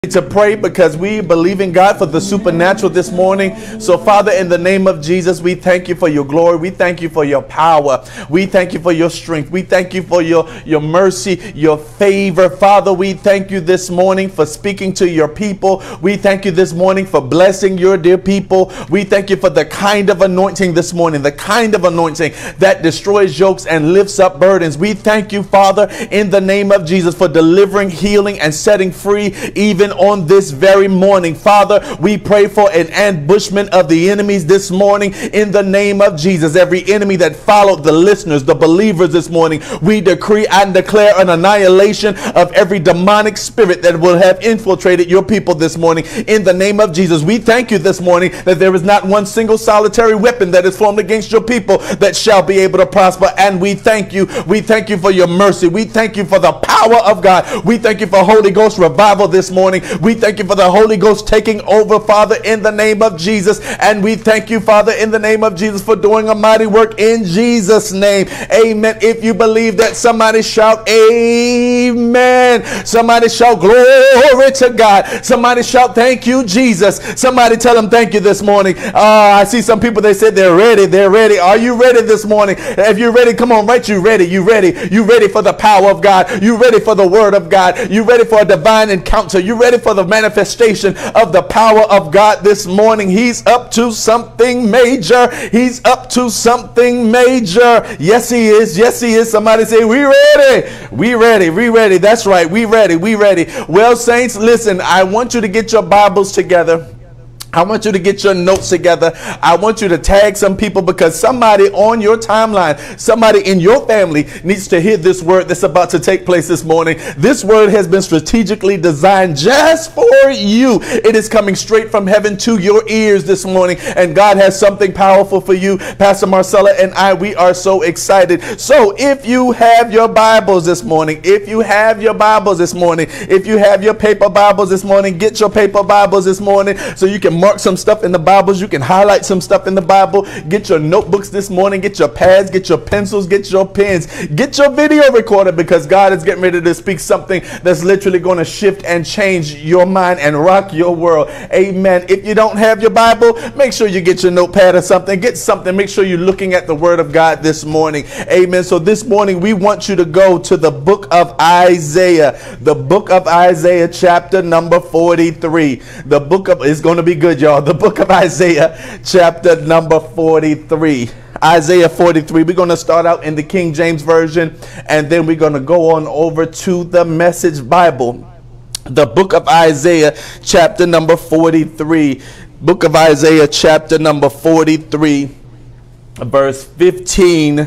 To pray because we believe in God for the supernatural this morning. So Father, in the name of Jesus, we thank you for your glory. We thank you for your power. We thank you for your strength. We thank you for your mercy, your favor. Father, we thank you this morning for speaking to your people. We thank you this morning for blessing your dear people. We thank you for the kind of anointing this morning, the kind of anointing that destroys yokes and lifts up burdens. We thank you, Father, in the name of Jesus, for delivering, healing, and setting free even on this very morning. Father, we pray for an ambushment of the enemies this morning in the name of Jesus. Every enemy that followed the listeners, the believers this morning, we decree and declare an annihilation of every demonic spirit that will have infiltrated your people this morning in the name of Jesus. We thank you this morning that there is not one single solitary weapon that is formed against your people that shall be able to prosper. And we thank you. We thank you for your mercy. We thank you for the power of God. We thank you for Holy Ghost revival this morning. We thank you for the Holy Ghost taking over, Father, in the name of Jesus. And we thank you, Father, in the name of Jesus, for doing a mighty work in Jesus' name. Amen. If you believe that, somebody shout amen. Somebody shout glory to God. Somebody shout thank you, Jesus. Somebody tell them thank you this morning. I see some people, they said they're ready. They're ready. Are you ready this morning? If you're ready, come on, right? You ready? You ready? You ready for the power of God? You ready for the word of God? You ready for a divine encounter? You ready for the manifestation of the power of God this morning? He's up to something major. He's up to something major. Yes, he is. Yes, he is. Somebody say, we ready. We ready. We ready. That's right. We ready. We ready. Well, saints, listen, I want you to get your Bibles together. I want you to get your notes together. I want you to tag some people, because somebody on your timeline, somebody in your family needs to hear this word that's about to take place this morning. This word has been strategically designed just for you. It is coming straight from heaven to your ears this morning, and God has something powerful for you. Pastor Marcella and I, we are so excited. So if you have your Bibles this morning, if you have your Bibles this morning, if you have your paper Bibles this morning, get your paper Bibles this morning so you can mark some stuff in the Bibles. You can highlight some stuff in the Bible. Get your notebooks this morning. Get your pads, get your pencils, get your pens, get your video recorder, because God is getting ready to speak something that's literally going to shift and change your mind and rock your world. Amen. If you don't have your Bible, make sure you get your notepad or something. Get something. Make sure you're looking at the word of God this morning. Amen. So this morning we want you to go to the book of Isaiah. The book of Isaiah, chapter number 43. The book of, it's going to be good, y'all. The book of Isaiah, chapter number 43. Isaiah 43. We're going to start out in the King James Version, and then we're going to go on over to the Message Bible. The book of Isaiah, chapter number 43. Book of Isaiah, chapter number 43, verse 15.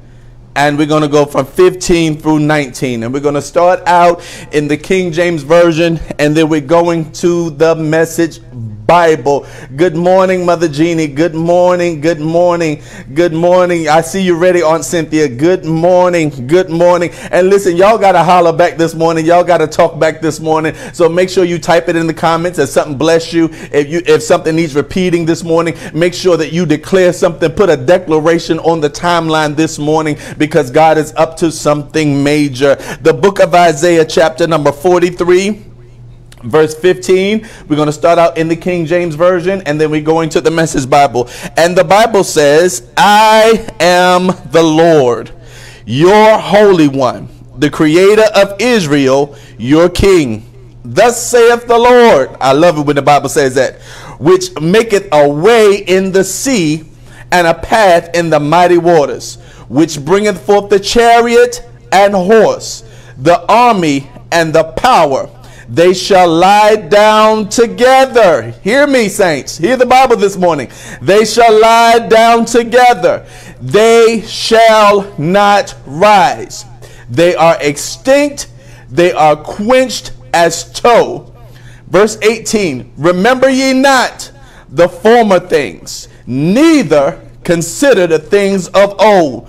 And we're going to go from 15 through 19. And we're going to start out in the King James Version, and then we're going to the Message Bible. Good morning, Mother Jeannie. Good morning. Good morning. Good morning. I see you ready, Aunt Cynthia. Good morning. Good morning. And listen, y'all got to holler back this morning. Y'all got to talk back this morning. So make sure you type it in the comments if something bless you. If something needs repeating this morning, make sure that you declare something. Put a declaration on the timeline this morning, because God is up to something major. The book of Isaiah, chapter number 43. Verse 15, we're going to start out in the King James Version, and then we're going to the Message Bible. And the Bible says, I am the Lord, your Holy One, the Creator of Israel, your King. Thus saith the Lord. I love it when the Bible says that. Which maketh a way in the sea and a path in the mighty waters, which bringeth forth the chariot and horse, the army and the power. They shall lie down together. Hear me, saints. Hear the Bible this morning. They shall lie down together. They shall not rise. They are extinct. They are quenched as tow. Verse 18. Remember ye not the former things, neither consider the things of old.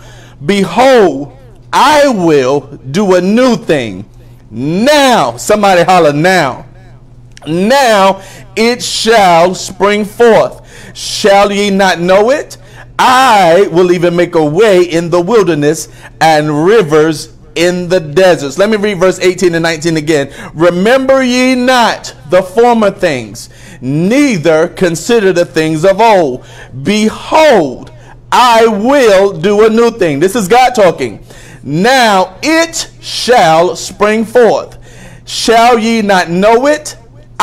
Behold, I will do a new thing. Now, somebody holler now. Now it shall spring forth. Shall ye not know it? I will even make a way in the wilderness and rivers in the deserts. Let me read verse 18 and 19 again. Remember ye not the former things, neither consider the things of old. Behold, I will do a new thing. This is God talking. Now it shall spring forth. Shall ye not know it?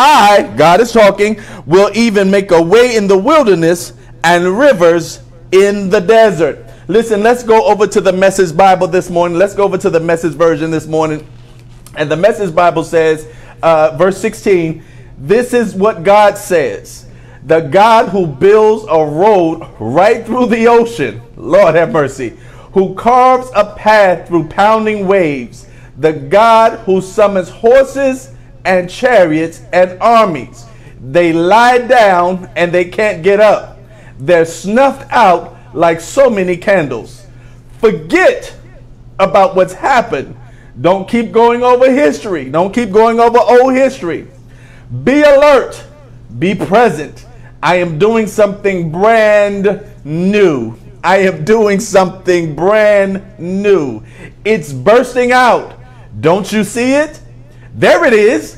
I, God is talking, will even make a way in the wilderness and rivers in the desert. Listen, let's go over to the Message Bible this morning. Let's go over to the Message version this morning. And the Message Bible says, verse 16, this is what God says. The God who builds a road right through the ocean, Lord have mercy, who carves a path through pounding waves, the God who summons horses and chariots and armies. They lie down and they can't get up. They're snuffed out like so many candles. Forget about what's happened. Don't keep going over history. Don't keep going over old history. Be alert. Be present. I am doing something brand new. I am doing something brand new. It's bursting out. Don't you see it? There it is.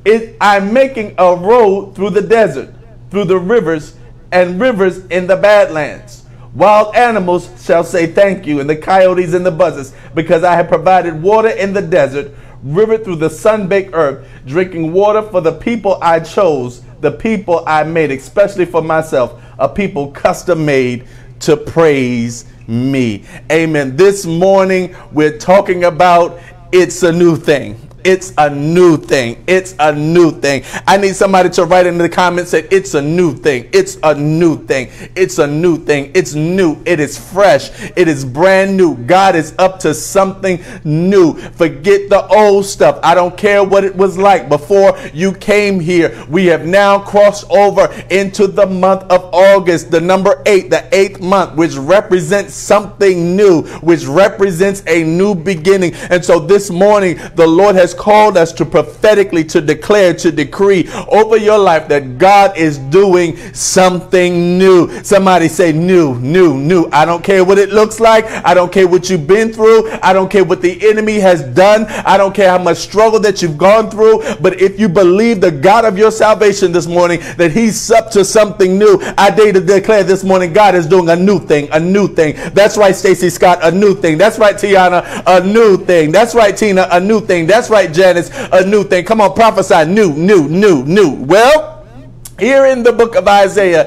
I'm making a road through the desert, through the rivers, and rivers in the Badlands. Wild animals shall say thank you, and the coyotes and the buzzards, because I have provided water in the desert, river through the sun-baked earth, drinking water for the people I chose, the people I made, especially for myself, a people custom made to praise me. Amen. This morning we're talking about it's a new thing. It's a new thing. It's a new thing. I need somebody to write in the comments, say, it's a new thing. It's a new thing. It's a new thing. It's new. It is fresh. It is brand new. God is up to something new. Forget the old stuff. I don't care what it was like before you came here. We have now crossed over into the month of August, the number 8, the 8th month, which represents something new, which represents a new beginning. And so this morning, the Lord has called us to prophetically to declare, to decree over your life that God is doing something new. Somebody say new, new, new. I don't care what it looks like. I don't care what you've been through. I don't care what the enemy has done. I don't care how much struggle that you've gone through. But if you believe the God of your salvation this morning, that he's up to something new, I dare to declare this morning, God is doing a new thing, a new thing. That's right, Stacy Scott, a new thing. That's right, Tiana, a new thing. That's right, Tina, a new thing. That's right, Janice, a new thing. Come on, prophesy. New, new, new, new. Well, here in the book of Isaiah,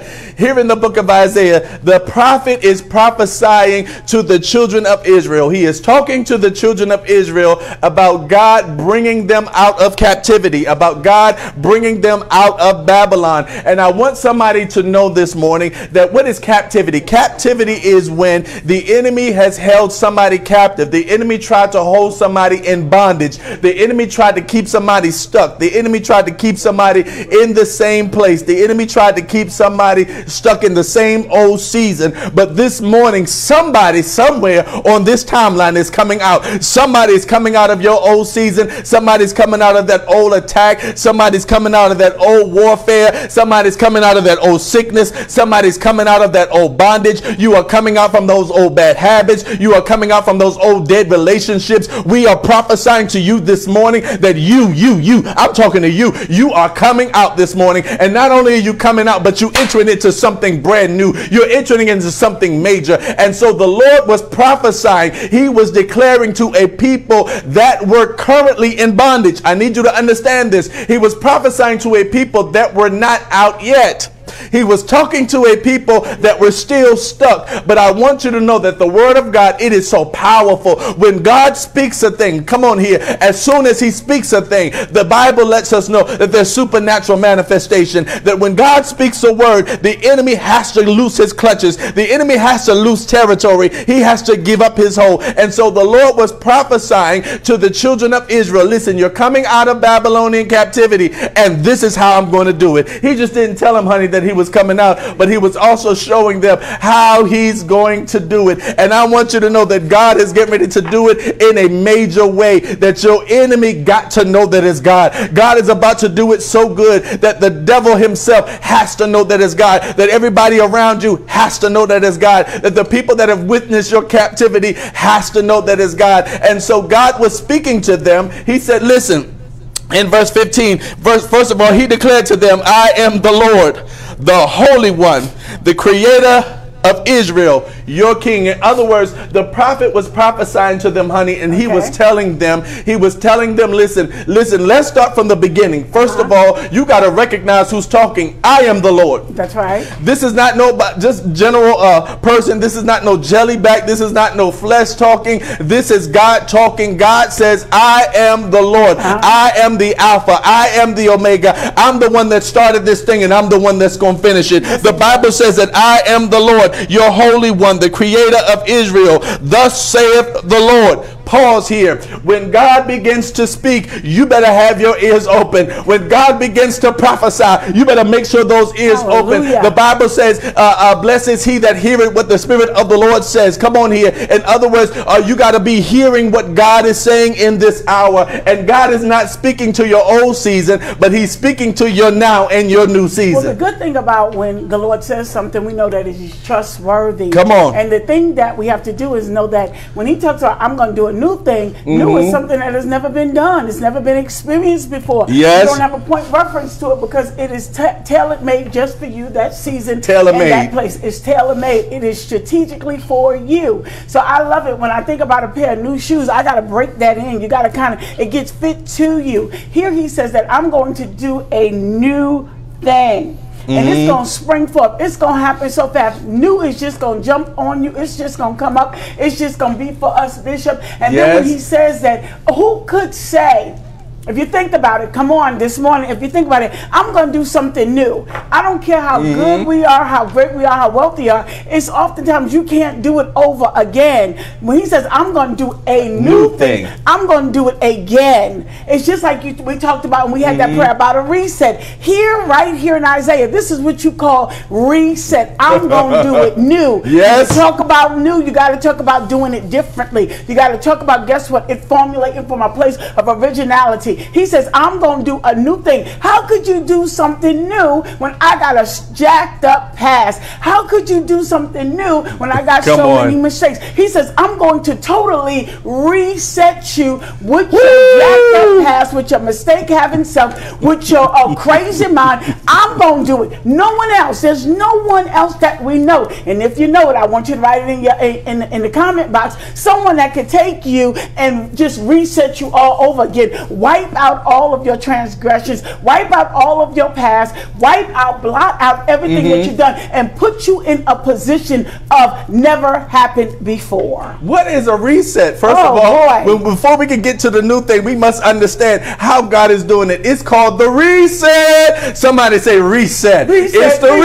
the prophet is prophesying to the children of Israel. He is talking to the children of Israel about God bringing them out of captivity, about God bringing them out of Babylon. And I want somebody to know this morning that what is captivity? Captivity is when the enemy has held somebody captive. The enemy tried to hold somebody in bondage. The enemy tried to keep somebody stuck. The enemy tried to keep somebody in the same place. The enemy tried to keep somebody stuck in the same old season. But this morning, somebody somewhere on this timeline is coming out. Somebody is coming out of your old season. Somebody's coming out of that old attack. Somebody's coming out of that old warfare. Somebody's coming out of that old sickness. Somebody's coming out of that old bondage. You are coming out from those old bad habits. You are coming out from those old dead relationships. We are prophesying to you this morning that I'm talking to you. You are coming out this morning. And not only are you coming out, but you entering into something brand new. You're entering into something major. And so the Lord was prophesying. He was declaring to a people that were currently in bondage. I need you to understand this. He was prophesying to a people that were not out yet. He was talking to a people that were still stuck. But I want you to know that the word of God, it is so powerful. When God speaks a thing, come on here, as soon as he speaks a thing, the Bible lets us know that there's supernatural manifestation. That when God speaks a word, the enemy has to loose his clutches. The enemy has to lose territory. He has to give up his hold. And so the Lord was prophesying to the children of Israel, listen, you're coming out of Babylonian captivity, and this is how I'm going to do it. He just didn't tell them, honey, that he was coming out, but he was also showing them how he's going to do it. And I want you to know that God is getting ready to do it in a major way, that your enemy got to know that it's God. God is about to do it so good that the devil himself has to know that it's God, that everybody around you has to know that it's God, that the people that have witnessed your captivity has to know that it's God. And so God was speaking to them. He said, listen, in verse 15, first of all, he declared to them, I am the Lord, the Holy One, the Creator of Israel, your king. In other words, the prophet was prophesying to them, honey, and he was telling them, listen, let's start from the beginning. First of all, you got to recognize who's talking. I am the Lord. That's right. This is not no just general person. This is not no jellyback. This is not no flesh talking. This is God talking. God says, I am the Lord. I am the Alpha. I am the Omega. I'm the one that started this thing, and I'm the one that's going to finish it. The Bible says that I am the Lord, your Holy One, the Creator of Israel. Thus saith the Lord. Pause here. When God begins to speak, you better have your ears open. When God begins to prophesy, you better make sure those ears open. The Bible says, blessed is he that heareth what the Spirit of the Lord says. Come on here. In other words, you got to be hearing what God is saying in this hour. And God is not speaking to your old season, but he's speaking to your now and your new season. Well, the good thing about when the Lord says something, we know that he's trustworthy. Come on. And the thing that we have to do is know that when he talks about, I'm going to do a new thing, new is something that has never been done. It's never been experienced before. Yes. You don't have a point reference to it because it is tailor-made just for you, that season, tailor-made. that place. It's tailor-made. It is strategically for you. So I love it. When I think about a pair of new shoes, I got to break that in. You got to kind of, it gets fit to you. Here he says that I'm going to do a new thing. And it's going to spring forth. It's going to happen so fast. New is just going to jump on you. It's just going to come up. It's just going to be for us, Bishop. And then when he says that, who could say, if you think about it, come on, this morning, if you think about it, I'm going to do something new. I don't care how good we are, how great we are, how wealthy we are. It's oftentimes you can't do it over again. When he says, I'm going to do a new thing, I'm going to do it again. It's just like we talked about when we had that prayer about a reset. Here, right here in Isaiah, this is what you call reset. I'm going to do it new. Yes. To talk about new, you got to talk about doing it differently. You got to talk about, guess what? It formulating from a place of originality. He says, I'm going to do a new thing. How could you do something new when I got a jacked up past? How could you do something new when I got many mistakes? He says, I'm going to totally reset you with your jacked up past, with your mistake having self, with your crazy mind. I'm going to do it. No one else. There's no one else that we know. And if you know it, I want you to write it in your in the comment box. Someone that could take you and just reset you all over again. Wipe out all of your transgressions, wipe out all of your past, wipe out, blot out everything that you've done, and put you in a position of never happened before. What is a reset? First of all, before we can get to the new thing, we must understand how God is doing it. It's called the reset. Somebody say reset. It's the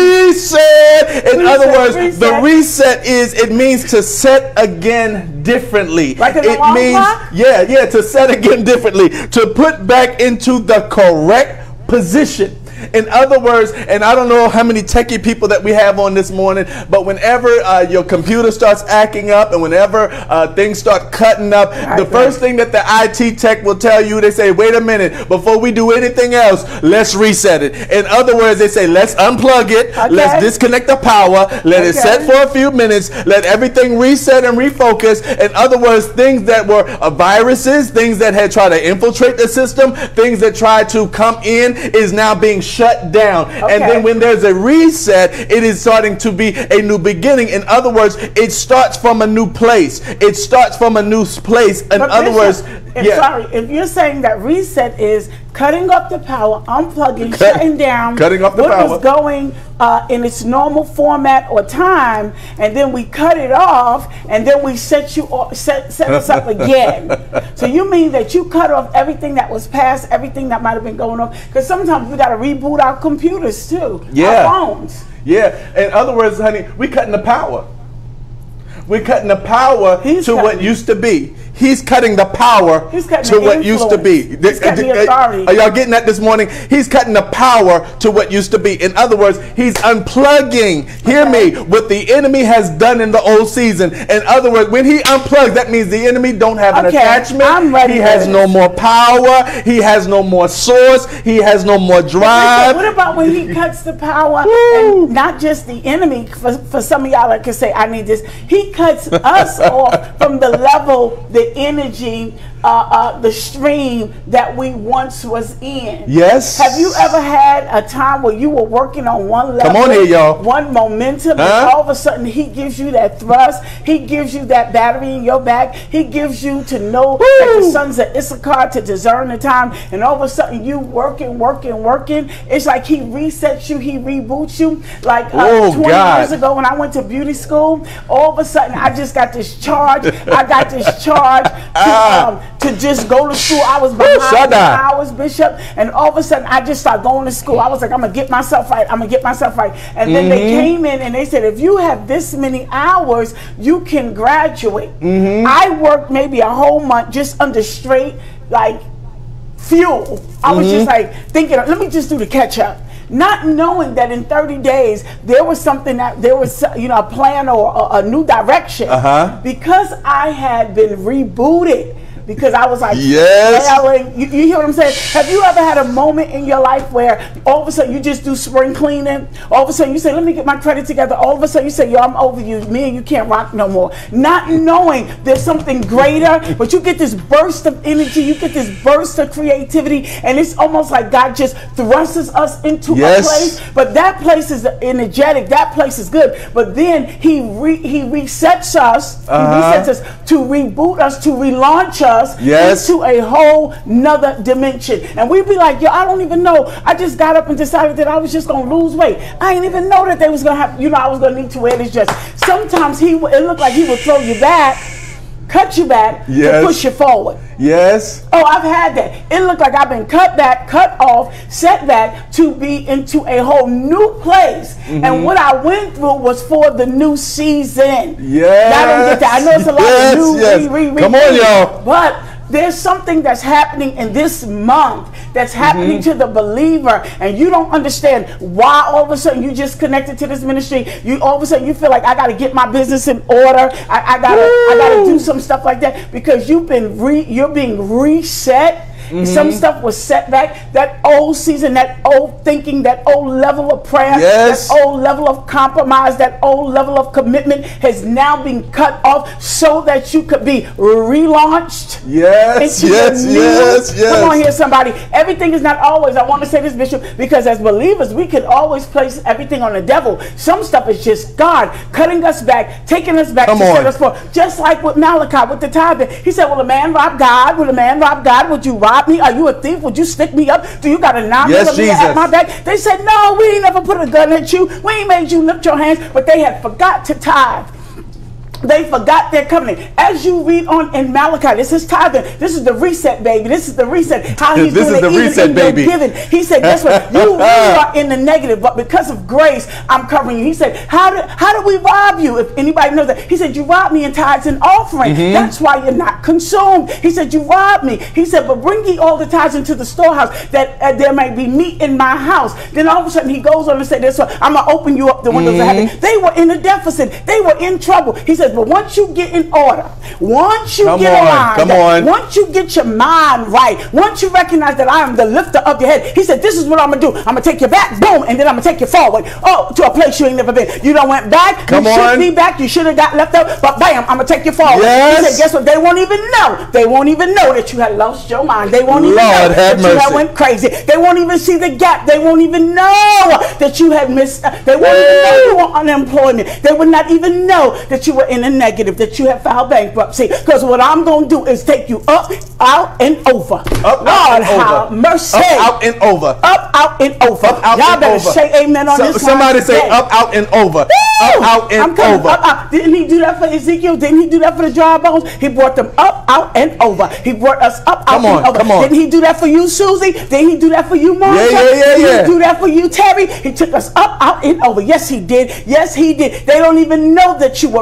reset. In other words, the reset it means to set again differently. Like it means, to set again differently. To put back into the correct position. In other words, and I don't know how many techie people that we have on this morning, but whenever your computer starts acting up and whenever things start cutting up, the first thing that the IT tech will tell you, they say, wait a minute, before we do anything else, let's reset it. In other words, they say, let's unplug it, let's disconnect the power, let it set for a few minutes, let everything reset and refocus. In other words, things that were viruses, things that had tried to infiltrate the system, things that tried to come in is now being shut down. And then when there's a reset, it is starting to be a new beginning. In other words, it starts from a new place. It starts from a new place. In other words, sorry, if you're saying that reset is cutting off the power, unplugging, shutting down, cutting off the power, what was going in its normal format or time, and then we cut it off, and then we set us up again. So you mean that you cut off everything that was past, everything that might have been going on? Because sometimes we got to reboot our computers too, our phones. In other words, honey, we cutting the power. We're cutting the power to what used to be. He's cutting the power He's cutting to the what used to be. He's cutting the authority. Are y'all getting that this morning? He's cutting the power to what used to be. In other words, he's unplugging, hear me, what the enemy has done in the old season. In other words, when he unplugs, that means the enemy don't have an attachment. I'm ready. He has no more power. He has no more source. He has no more drive. What about when he cuts the power and not just the enemy? For some of y'all that can say, I need this. He cuts us off from the level, the energy, the stream that we once was in. Yes. Have you ever had a time where you were working on one level? Come on here, y'all. One momentum, and all of a sudden he gives you that thrust. He gives you that battery in your back. He gives you to know that the sons of Issachar to discern the time. And all of a sudden you working. It's like he resets you. He reboots you. Like 20 years ago when I went to beauty school, all of a sudden I just got this charge. I got this charge to just go to school. I was behind hours, Bishop, and all of a sudden I just started going to school. I was like, I'm gonna get myself right. And then they came in and they said, if you have this many hours, you can graduate. I worked maybe a whole month just under straight like fuel. I was just like thinking, let me just do the catch up. Not knowing that in 30 days there was something that there was, a plan or a new direction. Because I had been rebooted. Because I was like, you hear what I'm saying? Have you ever had a moment in your life where all of a sudden you just do spring cleaning? All of a sudden you say, let me get my credit together. All of a sudden you say, yo, I'm over you. Me and you can't rock no more. Not knowing there's something greater, but you get this burst of energy. You get this burst of creativity. And it's almost like God just thrusts us into a place. But that place is energetic. That place is good. But then he resets us. He resets us to reboot us, to relaunch us. Into a whole nother dimension. And we'd be like, yo, I don't even know. I just got up and decided that I was just going to lose weight. I didn't even know that they was going to have, I was going to need to wear this dress. Sometimes it looked like he would throw you back, cut you back, to push you forward. Oh, I've had that. It looked like I've been cut back, cut off, set back to be into a whole new place. And what I went through was for the new season. I don't get that. I know it's a lot of new, Come on, y'all. But there's something that's happening in this month that's happening to the believer, and you don't understand why all of a sudden you just connected to this ministry. You all of a sudden you feel like I got to get my business in order. I gotta do some stuff like that because you're being reset. Some stuff was set back. That old season, that old thinking, that old level of prayer, that old level of compromise, that old level of commitment has now been cut off so that you could be relaunched. Come on here, somebody. Everything is not always, I want to say this, Bishop, because as believers, we can always place everything on the devil. Some stuff is just God cutting us back, taking us back to set us forth. Just like with Malachi, with the tithing. He said, will a man rob God? Will a man rob God? Would you rob me? Are you a thief? Would you stick me up? Do you got a 9mm at my back? They said, no, we ain't never put a gun at you. We ain't made you lift your hands. But they had forgot to tithe. They forgot their covenant. As you read on in Malachi, this is tithing. This is the reset, baby. This is the reset. How he's doing it even in your giving. He said, guess what? You really are in the negative, but because of grace, I'm covering you. He said, how do we rob you? If anybody knows that. He said, you robbed me in tithes and offering. That's why you're not consumed. He said, you robbed me. He said, but bring ye all the tithes into the storehouse that there may be meat in my house. Then all of a sudden he goes on to say this, I'm going to open you up the windows of heaven. They were in a deficit. They were in trouble. He said, but once you get in order, once you get aligned, once you get your mind right, once you recognize that I am the lifter of your head, he said, this is what I'm going to do. I'm going to take you back, boom, and then I'm going to take you forward, to a place you ain't never been. You done went back, you should be back, you should have got left out, but bam, I'm going to take you forward. He said, guess what? They won't even know. They won't even know that you had lost your mind. They won't even know that you had went crazy. They won't even see the gap. They won't even know that you had missed. They won't even know you were on unemployment. They would not even know that you were in a negative, that you have filed bankruptcy. Because what I'm going to do is take you up, out, and over. Up, out, and over. Mercy. Up, out, and over. Up, out, and over. Y'all better say amen on this. Somebody say up, out, and over. Up, out, and over. Up, out. Didn't he do that for Ezekiel? Didn't he do that for the dry bones? He brought them up, out, and over. He brought us up, out, and over. Come on. Didn't he do that for you, Susie? Didn't he do that for you, Martha? Didn't he do that for you, Terry? He took us up, out, and over. Yes, he did. Yes, he did. They don't even know that you were crazy.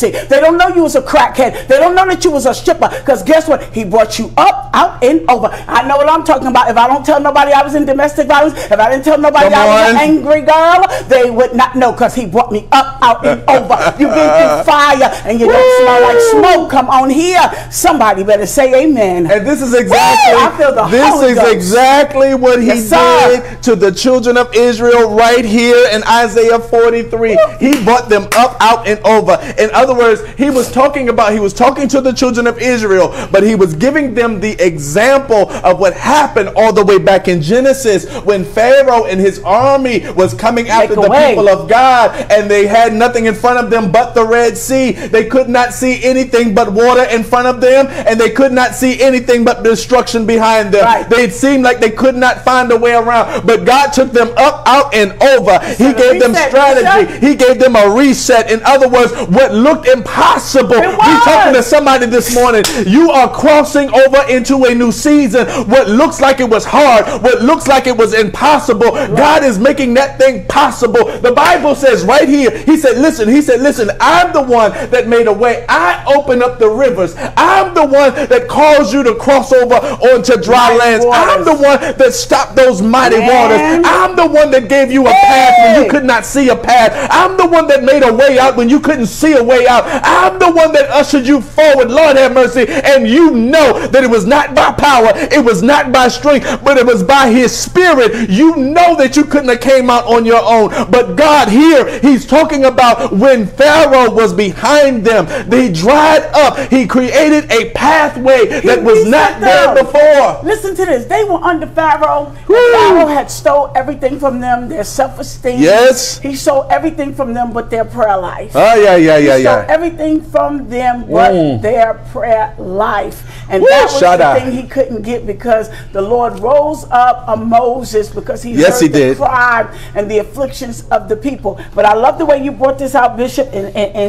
prostituency. They don't know you was a crackhead. They don't know that you was a stripper. Because guess what? He brought you up, out, and over. I know what I'm talking about. If I don't tell nobody I was in domestic violence, if I didn't tell nobody I was an angry girl, they would not know, because he brought me up, out, and over. You've been through fire and you don't smell like smoke. Come on here. Somebody better say amen. And this is exactly, I feel the Holy Ghost. exactly what he did to the children of Israel right here in Isaiah 43. He brought them up, out, and over. In other words, he was talking to the children of Israel, but he was giving them the example of what happened all the way back in Genesis, when Pharaoh and his army was coming after the people of God, and they had nothing in front of them but the Red Sea. They could not see anything but water in front of them, and they could not see anything but destruction behind them. Right. They seemed like they could not find a way around, but God took them up, out, and over. He gave them strategy. He gave them a reset. In other words, what looked impossible. We're talking to somebody this morning. You are crossing over into a new season. What looks like it was hard, what looks like it was impossible, God is making that thing possible. The Bible says right here, he said, listen, I'm the one that made a way. I open up the rivers. I'm the one that caused you to cross over onto dry lands. I'm the one that stopped those mighty waters. I'm the one that gave you a path when you could not see a path. I'm the one that made a way out when you couldn't see a way out. I'm the one that ushered you forward. Lord have mercy. And you know that it was not by power, it was not by strength, but it was by his spirit. You know that you couldn't have came out on your own. But God here, he's talking about when Pharaoh was behind them, they dried up. He created a pathway that was not there before. Listen to this. They were under Pharaoh. Pharaoh had stole everything from them, their self-esteem. Yes. He stole everything from them but their prayer life. Oh, yeah. He stole everything from them but their prayer life. And that was the thing he couldn't get, because the Lord rose up a Moses, because he heard the cry and the afflictions of the people. But I love the way you brought this out, Bishop, in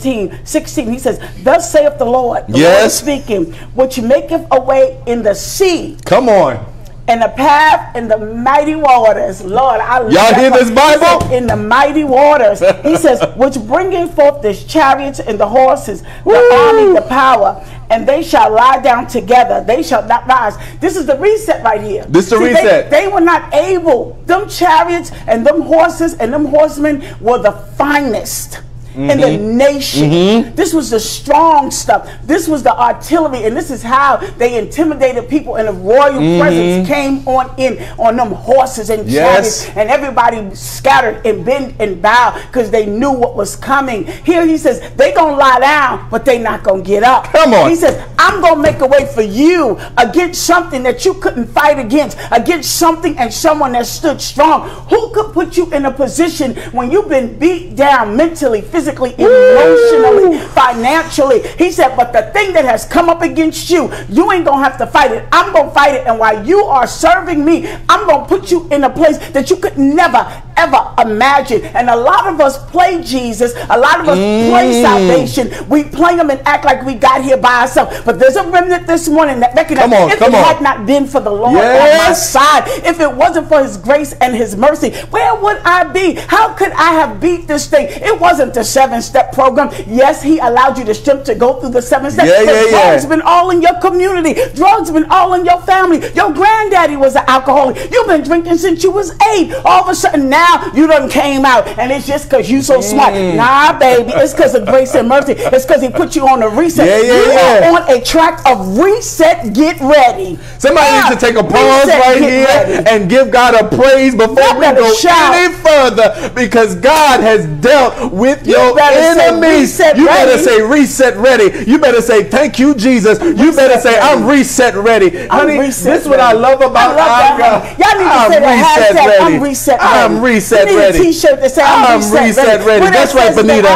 16. He says, thus saith the Lord, the Lord speaking, which maketh a way in the sea. Come on. And a path in the mighty waters. Lord, I love y'all hear this Bible? Said, in the mighty waters. He says, which bringing forth the chariots and the horses, the army, the power, and they shall lie down together. They shall not rise. This is the reset right here. This is the reset. They were not able. Them chariots and them horses and them horsemen were the finest in the nation. This was the strong stuff. This was the artillery, and this is how they intimidated people, and the royal presence came on them horses and chariots, and everybody scattered and bend and bow because they knew what was coming. Here he says they gonna lie down, but they not gonna get up. Come on. He says, I'm gonna make a way for you against something that you couldn't fight against something and someone that stood strong. Who could put you in a position when you've been beat down mentally, physically, emotionally, financially? He said, but the thing that has come up against you, you ain't gonna have to fight it. I'm gonna fight it, and while you are serving me, I'm gonna put you in a place that you could never ever imagine. And a lot of us play Jesus, a lot of us play salvation. We play him and act like we got here by ourselves. But there's a remnant this morning that recognizes if it had not been for the Lord on my side, if it wasn't for his grace and his mercy, where would I be? How could I have beat this thing? It wasn't the 7-step program. Yes, he allowed you the strength to go through the 7 steps. But drugs been all in your community. Drugs been all in your family. Your granddaddy was an alcoholic. You've been drinking since you was 8. All of a sudden now you done came out, and it's just because you so smart. Nah, baby, it's because of grace and mercy. It's because he put you on a reset. You are on a track of reset. Get ready. Somebody needs to take a pause right here and give God a praise before we go any further, because God has dealt with your enemies. You better say reset ready. You better say thank you, Jesus. You better say I'm reset ready. Honey, this is what I love about our God. Y'all need to say the hashtag I'm reset ready. I'm reset ready. T-shirt that says I'm reset ready. That's right, Benita.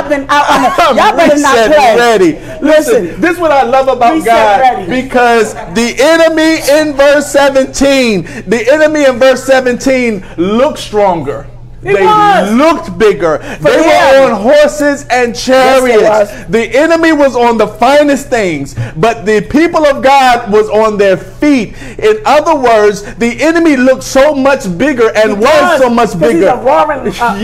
Y'all better not play. Ready. Listen, this is what I love about God, because the enemy in verse 17 looks stronger. They looked bigger. They were on horses and chariots. Yes, the enemy was on the finest things, but the people of God was on their feet. In other words, the enemy looked so much bigger and was so much bigger. He's a roaring,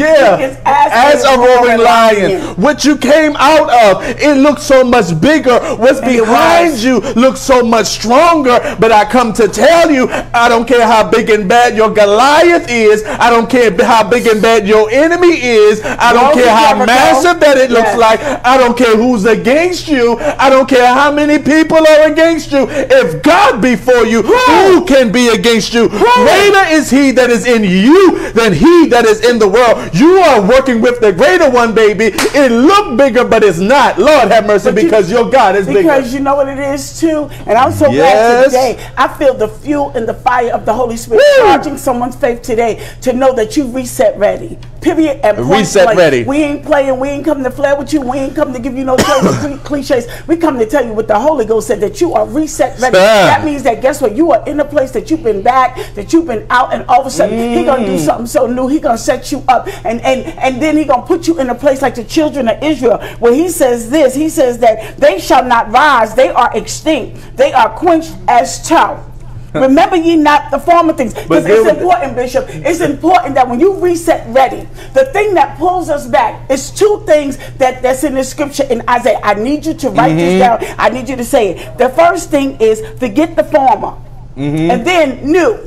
as a roaring lion. What you came out of, it looked so much bigger. What's behind you looks so much stronger. But I come to tell you, I don't care how big and bad your Goliath is. I don't care how big and bad your enemy is. I don't care how massive that it looks like. I don't care who's against you. I don't care how many people are against you. If God be for you, who can be against you? Greater is he that is in you than he that is in the world. You are working with the greater one, baby. It look bigger, but it's not. Lord have mercy, because your God is bigger. Because you know what it is too? And I'm so glad today. I feel the fuel and the fire of the Holy Spirit charging someone's faith today to know that you reset ready. Period. And reset ready. We ain't playing. We ain't come to flare with you. We ain't come to give you no cliches. We come to tell you what the Holy Ghost said, that you are reset ready. That means that guess what? You are in a place that you've been back, that you've been out, and all of a sudden He gonna do something so new. He gonna set you up, and then He gonna put you in a place like the children of Israel, where He says this. He says that they shall not rise. They are extinct. They are quenched as tow. Remember ye not the former things. Because it's important, Bishop. It's important that when you reset ready, the thing that pulls us back is two things that's in the scripture in Isaiah. I need you to write this down. I need you to say it. The first thing is forget the former. And then new.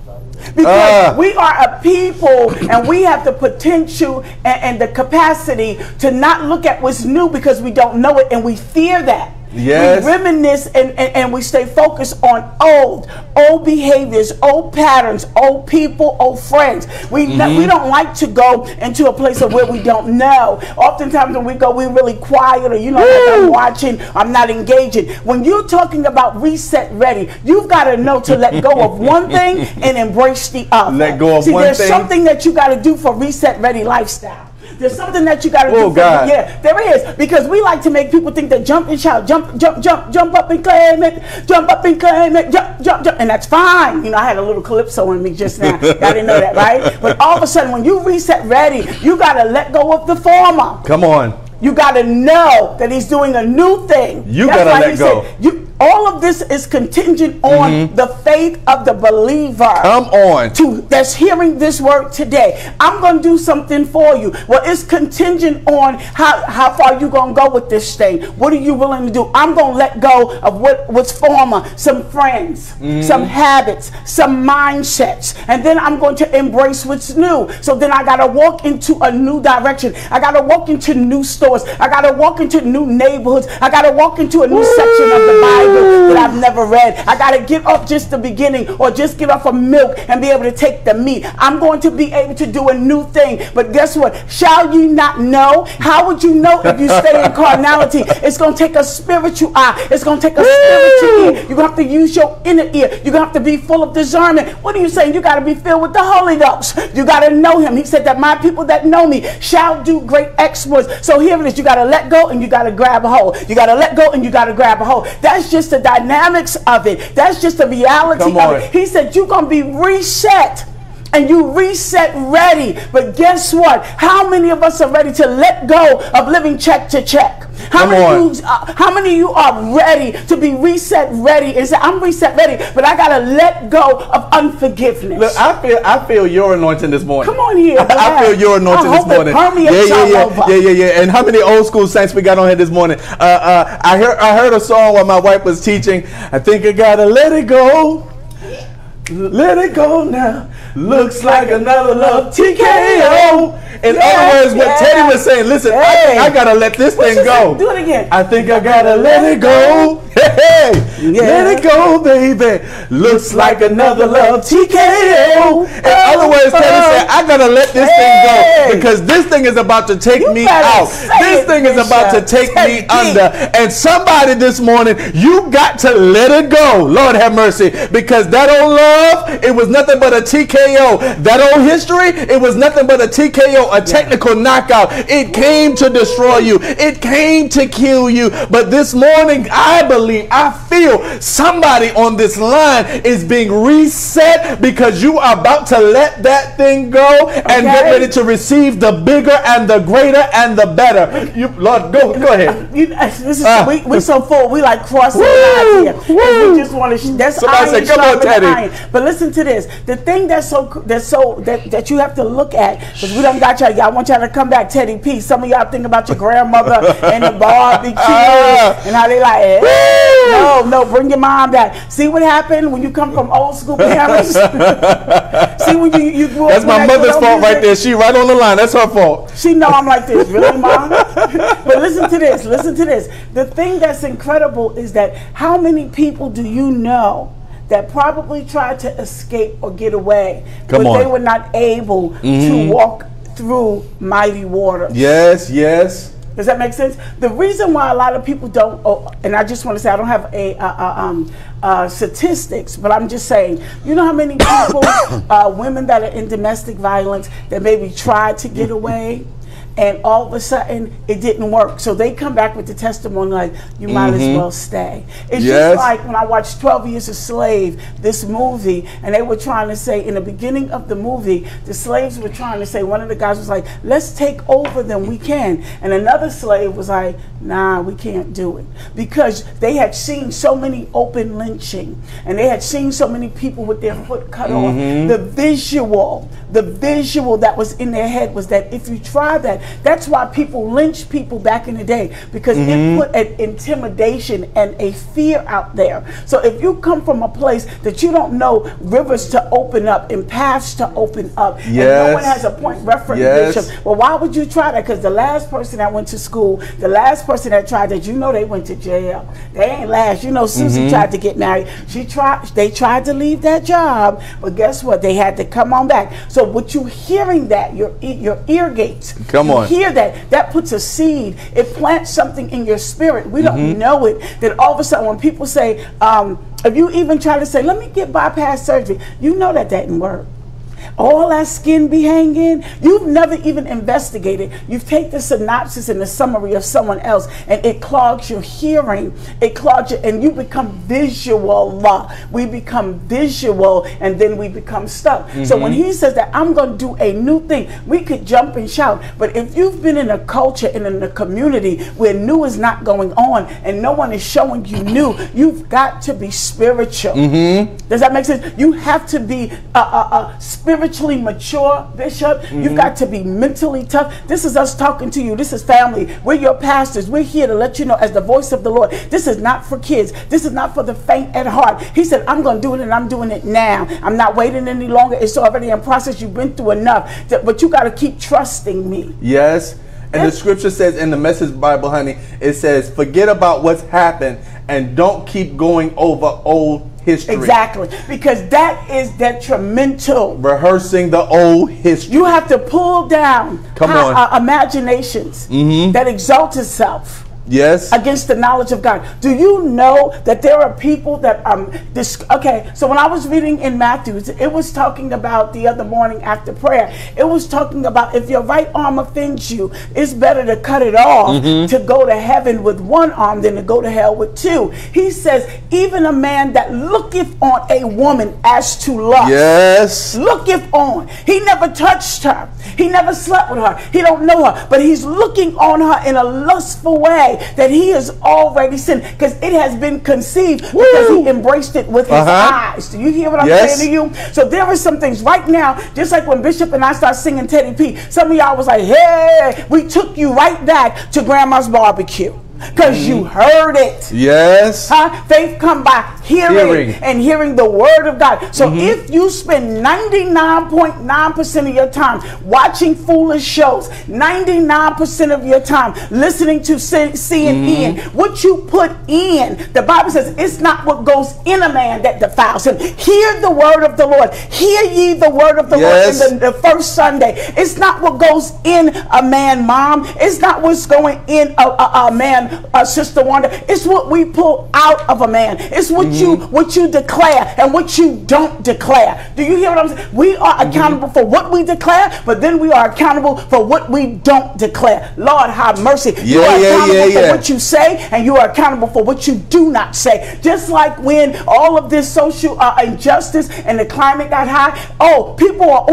Because we are a people and we have the potential and the capacity to not look at what's new because we don't know it, and we fear that. Yes. We reminisce and we stay focused on old behaviors, old patterns, old people, old friends. We don't like to go into a place of where we don't know. Oftentimes when we go, we're really quiet, or like I'm watching, I'm not engaging. When you're talking about reset ready, you've got to know to let go of one thing and embrace the other. Let go of one thing. There's something that you got to do for reset ready lifestyle. There's something that you got to do. God. Yeah, there is. Because we like to make people think that jump and shout, jump up and claim it, jump up and claim it, jump, and that's fine. I had a little calypso in me just now. I didn't know that, right? But all of a sudden, when you reset ready, you got to let go of the former. Come on. You got to know that He's doing a new thing. You got to let go. All of this is contingent on the faith of the believer. Come on. That's hearing this word today. I'm going to do something for you. Well, it's contingent on how far you going to go with this thing. What are you willing to do? I'm going to let go of what's former, some friends, some habits, some mindsets, and then I'm going to embrace what's new. So then I got to walk into a new direction. I got to walk into new stores. I got to walk into new neighborhoods. I got to walk into a new section of the Bible that I've never read. I got to get off just the beginning, or just get off of milk and be able to take the meat. I'm going to be able to do a new thing. But guess what? Shall you not know? How would you know if you stay in carnality? It's going to take a spiritual eye. It's going to take a spiritual ear. You're going to have to use your inner ear. You're going to have to be full of discernment. What are you saying? You got to be filled with the Holy Ghost. You got to know Him. He said that my people that know me shall do great exploits. So here it is. You got to let go and you got to grab a hold. You got to let go and you got to grab a hold. That's just the dynamics of it. That's just the reality of it. He said you're going to be reset. And you reset ready. But guess what? How many of us are ready to let go of living check to check? How many of you are ready to be reset ready and say, I'm reset ready, but I got to let go of unforgiveness? Look, I feel your anointing this morning. Come on here. I feel your anointing this morning. Yeah. And how many old school saints we got on here this morning? I heard a song while my wife was teaching. I think I got to let it go. Let it go now. Looks like another love TKO. In other words, what Teddy was saying, listen, I gotta let this thing go. Do it again. I think I gotta let it go. Hey, let it go, baby. Looks like another love TKO. In other words, Teddy said, I gotta let this thing go, because this thing is about to take me out. This thing is about to take me under. And somebody this morning, you got to let it go. Lord have mercy, because that old love, it was nothing but a TKO. That old history, it was nothing but a TKO, a technical knockout. It came to destroy you. It came to kill you. But this morning, I feel somebody on this line is being reset, because you are about to let that thing go. grow and get ready to receive the bigger and the greater and the better. You, Lord, go ahead. We so full. We like crossing lines here. And we just want to. That's somebody iron, say, "Come on, Teddy." But listen to this. The thing that you have to look at, because we don't got y'all. Y'all want y'all to come back, Teddy P. Some of y'all think about your grandmother and the barbecue and how they like, hey, no, bring your mom back. See what happened when you come from old school parents? See when you grew up. That's my mother's fault right there. She right on the line. That's her fault. She know I'm like this, really, Mom? But listen to this. Listen to this. The thing that's incredible is that how many people do you know that probably tried to escape or get away, but they were not able to walk through mighty water? Yes, yes. Does that make sense? The reason why a lot of people don't, and I just want to say I don't have statistics, but I'm just saying, you know how many people, women that are in domestic violence, that maybe tried to get away, and all of a sudden it didn't work, so they come back with the testimony like, you might as well stay. It's just like when I watched 12 Years a Slave, this movie, and they were trying to say, in the beginning of the movie, the slaves were trying to say, one of the guys was like, let's take over them, we can, and another slave was like, nah, we can't do it, because they had seen so many open lynching, and they had seen so many people with their foot cut off. The visual that was in their head was that if you try that, that's why people lynched people back in the day, because it put an intimidation and a fear out there. So if you come from a place that you don't know rivers to open up and paths to open up, and no one has a point reference, Bishop, well, why would you try that? Because the last person that went to school, the last person that tried that, you know, they went to jail. They ain't last. You know, Susie tried to get married. They tried to leave that job, but guess what? They had to come on back. So what you hearing that, your ear gates, hear that puts a seed. It plants something in your spirit. We don't know it. Then all of a sudden when people say, if you even try to say, let me get bypass surgery, you know that didn't work. All that skin be hanging. You've never even investigated. You take the synopsis and the summary of someone else, and it clogs your hearing. It clogs you, and you become visual. We become visual, and then we become stuck. So when he says that I'm going to do a new thing, we could jump and shout. But if you've been in a culture and in a community where new is not going on, and no one is showing you new, you've got to be spiritual. Does that make sense? You have to be spiritually mature, Bishop. You've got to be mentally tough. This is us talking to you. This is family. We're your pastors. We're here to let you know as the voice of the Lord. This is not for kids. This is not for the faint at heart. He said, I'm going to do it, and I'm doing it now. I'm not waiting any longer. It's already in process. You've been through enough. But you got to keep trusting me. Yes. And the scripture says in the Message Bible, honey, it says, forget about what's happened and don't keep going over old history. Exactly. Because that is detrimental. Rehearsing the old history. You have to pull down imaginations that exalt itself. Yes. Against the knowledge of God. Do you know that there are people that okay, so when I was reading in Matthew, it was talking about the other morning after prayer. It was talking about if your right arm offends you, it's better to cut it off to go to heaven with one arm than to go to hell with two. He says, even a man that looketh on a woman as to lust. Yes. Looketh on. He never touched her. He never slept with her. He don't know her. But he's looking on her in a lustful way that he has already sinned, because it has been conceived because he embraced it with his eyes. Do you hear what I'm saying to you? So there are some things right now, just like when Bishop and I start singing Teddy P, some of y'all was like, hey, we took you right back to Grandma's barbecue. Because you heard it. Yes. Faith come by hearing and hearing the word of God. So if you spend 99.9% of your time watching foolish shows, 99% of your time listening to CNN, what you put in, the Bible says it's not what goes in a man that defiles him. Hear the word of the Lord. Hear ye the word of the Lord in the first Sunday. It's not what goes in a man, Mom. It's not what's going in a man, saying, Sister Wanda, it's what we pull out of a man. It's what you declare and what you don't declare. Do you hear what I'm saying? We are accountable for what we declare, but then we are accountable for what we don't declare. Lord, have mercy. You are accountable for what you say, and you are accountable for what you do not say. Just like when all of this social injustice and the climate got high, people are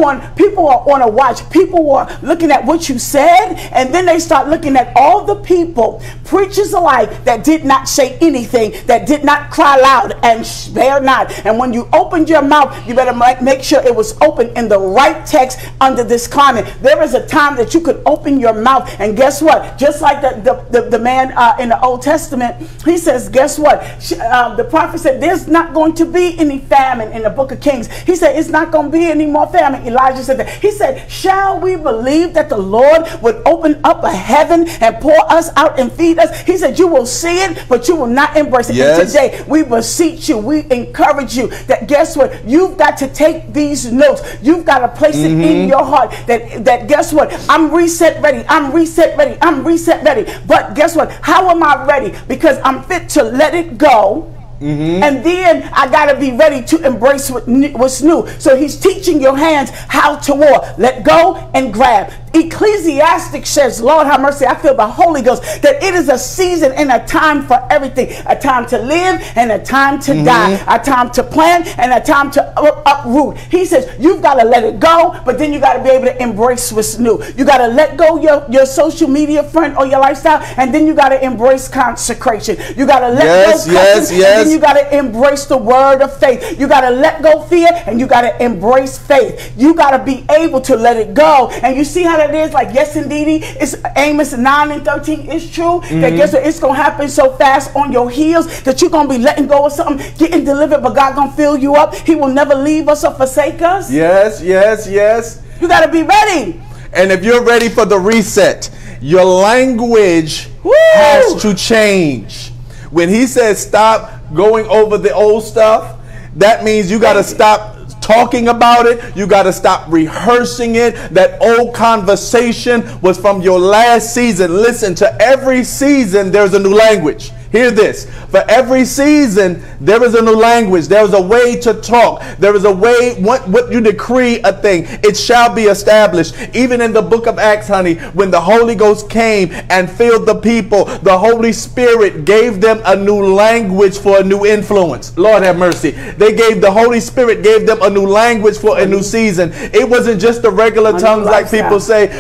on a watch. People are looking at what you said, and then they start looking at all the people, preachers alike, that did not say anything, that did not cry loud and spare not. And when you opened your mouth, you better make sure it was open in the right text under this climate. There is a time that you could open your mouth, and guess what? Just like the man in the Old Testament, he says, guess what? The prophet said, there's not going to be any famine in the book of Kings. He said, it's not going to be any more famine. Elijah said that. He said, shall we believe that the Lord would open up a heaven and pour us out and feed us? He said, you will see it, but you will not embrace it. Yes. And today, we beseech you, we encourage you that guess what? You've got to take these notes. You've got to place it in your heart that guess what? I'm reset ready. I'm reset ready. I'm reset ready. But guess what? How am I ready? Because I'm fit to let it go. And then I got to be ready to embrace what's new. So he's teaching your hands how to war. Let go and grab. Ecclesiastes says, Lord have mercy, I feel the Holy Ghost, that it is a season and a time for everything. A time to live and a time to die. A time to plant and a time to uproot. He says, you've got to let it go, but then you got to be able to embrace what's new. You got to let go your social media friend or your lifestyle, and then you got to embrace consecration. You got to let go cussing, and then you got to embrace the word of faith. You got to let go fear, and you got to embrace faith. You got to be able to let it go. And you see how that is? Like, yes, indeed, it's Amos 9 and 13. It's true that guess what? It's going to happen so fast on your heels that you're going to be letting go of something, getting delivered, but God going to fill you up. He will never leave us or forsake us. Yes, yes, yes. You got to be ready. And if you're ready for the reset, your language has to change. When he says stop going over the old stuff, that means you got to stop talking about it. You got to stop rehearsing it. That old conversation was from your last season. Listen, to every season there's a new language. Hear this. For every season, there is a new language. There is a way to talk. There is a way, what you decree a thing, it shall be established. Even in the book of Acts, honey, when the Holy Ghost came and filled the people, the Holy Spirit gave them a new language for a new influence. Lord have mercy. The Holy Spirit gave them a new language for a new season. It wasn't just the regular tongues like people say.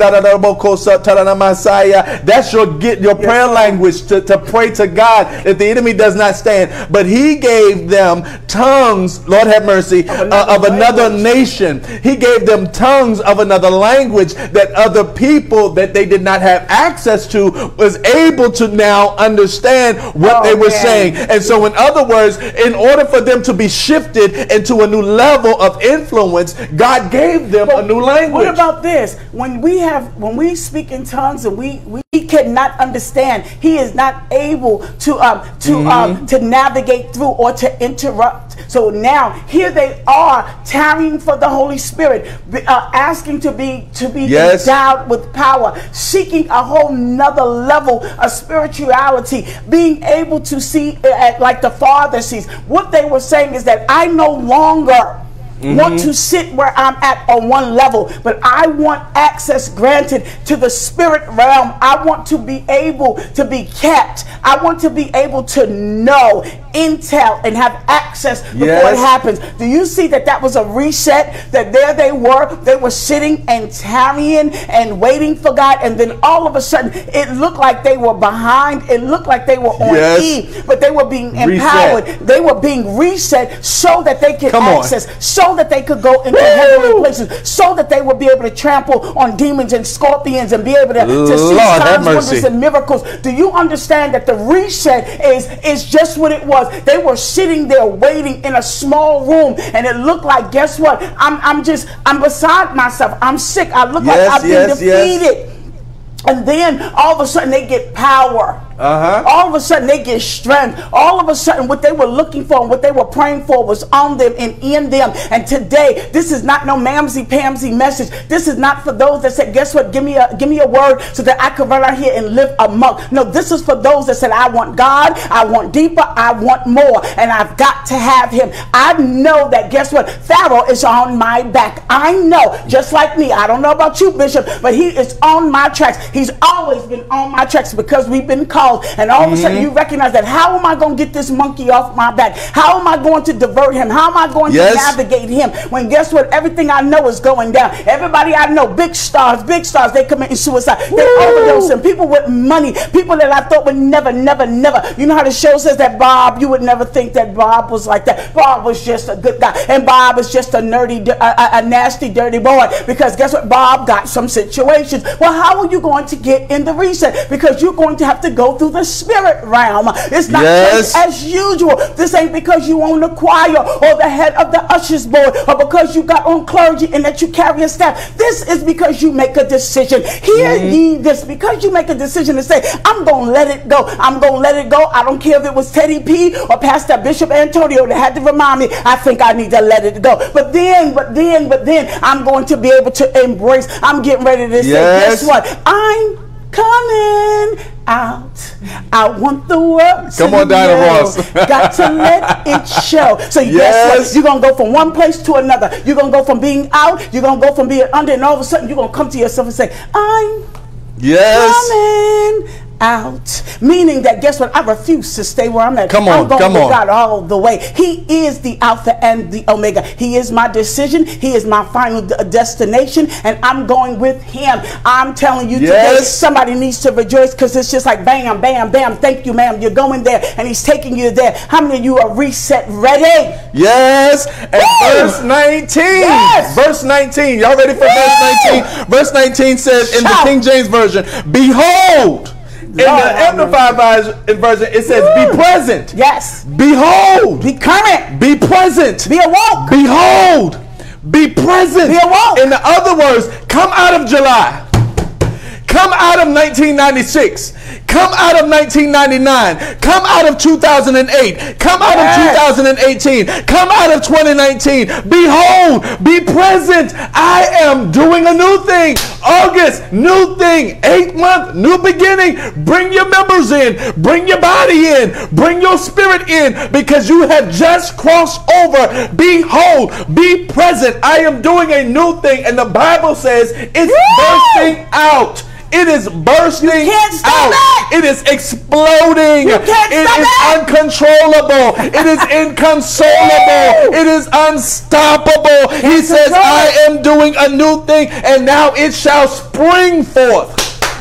That's your prayer language to pray to God that the enemy does not stand. But he gave them tongues, Lord have mercy, of another nation. He gave them tongues of another language that other people that they did not have access to was able to now understand what they were saying. And so in other words, in order for them to be shifted into a new level of influence, God gave them a new language. What about this? When we speak in tongues and we cannot understand, he is not able to navigate through or to interrupt. So now here they are tarrying for the Holy Spirit, asking to be endowed with power, seeking a whole nother level of spirituality, being able to see like the Father sees. What they were saying is that I no longer want to sit where I'm at on one level, but I want access granted to the spirit realm. I want to be able to be kept. I want to be able to know intel and have access before it happens. Do you see that was a reset? That there they were sitting and tarrying and waiting for God, and then all of a sudden it looked like they were behind. It looked like they were on E, but they were being empowered. They were being reset so that they could access, so that they could go into heavenly places, so that they would be able to trample on demons and scorpions and be able to see signs, wonders, and miracles. Do you understand that the reset is just what it was? They were sitting there waiting in a small room, and it looked like, guess what? I'm beside myself. I'm sick. I look like I've been defeated. And then all of a sudden they get power. All of a sudden they get strength. All of a sudden what they were looking for and what they were praying for was on them and in them. And today, this is not no mamsy-pamsy message. This is not for those that said, guess what, give me a word so that I can run out here and live among. No, this is for those that said, I want God, I want deeper, I want more, and I've got to have him. I know that, guess what, Pharaoh is on my back. I know, just like me, I don't know about you, Bishop, but he is on my tracks. He's always been on my tracks because we've been called. And all of a sudden you recognize that, how am I going to get this monkey off my back? How am I going to divert him? How am I going to navigate him? When guess what, everything I know is going down. Everybody I know, big stars, they committing suicide. They overdosing. People with money, people that I thought would never. You know how the show says that Bob, you would never think that Bob was like that. Bob was just a good guy. And Bob is just a nerdy, a nasty, dirty boy. Because guess what, Bob got some situations. Well, how are you going to get in the reset? Because you're going to have to go through the spirit realm. It's not just as usual. This ain't because you own the choir or the head of the ushers board or because you got on clergy and that you carry a staff. This is because you make a decision. Hear ye this, because you make a decision to say, I'm going to let it go. I'm going to let it go. I don't care if it was Teddy P or Pastor Bishop Antonio that had to remind me, I think I need to let it go. But then I'm going to be able to embrace. I'm getting ready to say, guess what? I'm coming out. I want the world to Come on, Diana Ross. Got to let it show. So guess what? You're going to go from one place to another. You're going to go from being out. You're going to go from being under. And all of a sudden, you're going to come to yourself and say, I'm coming out. Meaning that, guess what? I refuse to stay where I'm at. I'm going with God all the way. He is the Alpha and the Omega. He is my decision. He is my final destination. And I'm going with him. I'm telling you today, somebody needs to rejoice, because it's just like bam, bam, bam. Thank you, ma'am. You're going there and he's taking you there. How many of you are reset ready? Yes. And verse 19. Verse 19. Y'all ready for verse 19? Verse 19 says in the King James Version, behold. In the Amplified version, it says, be present. Yes. Behold. Be current. Be present. Be awoke. Behold. Be present. Be awoke. In other words, come out of July. Come out of 1996. Come out of 1999. Come out of 2008. Come out of 2018. Come out of 2019. Behold, be present. I am doing a new thing. August, new thing. 8th month, new beginning. Bring your members in. Bring your body in. Bring your spirit in, because you have just crossed over. Behold, be present. I am doing a new thing. And the Bible says it's bursting out. It is bursting out. It is exploding. It is uncontrollable. It is inconsolable. It is unstoppable. He says, I am doing a new thing, and now it shall spring forth.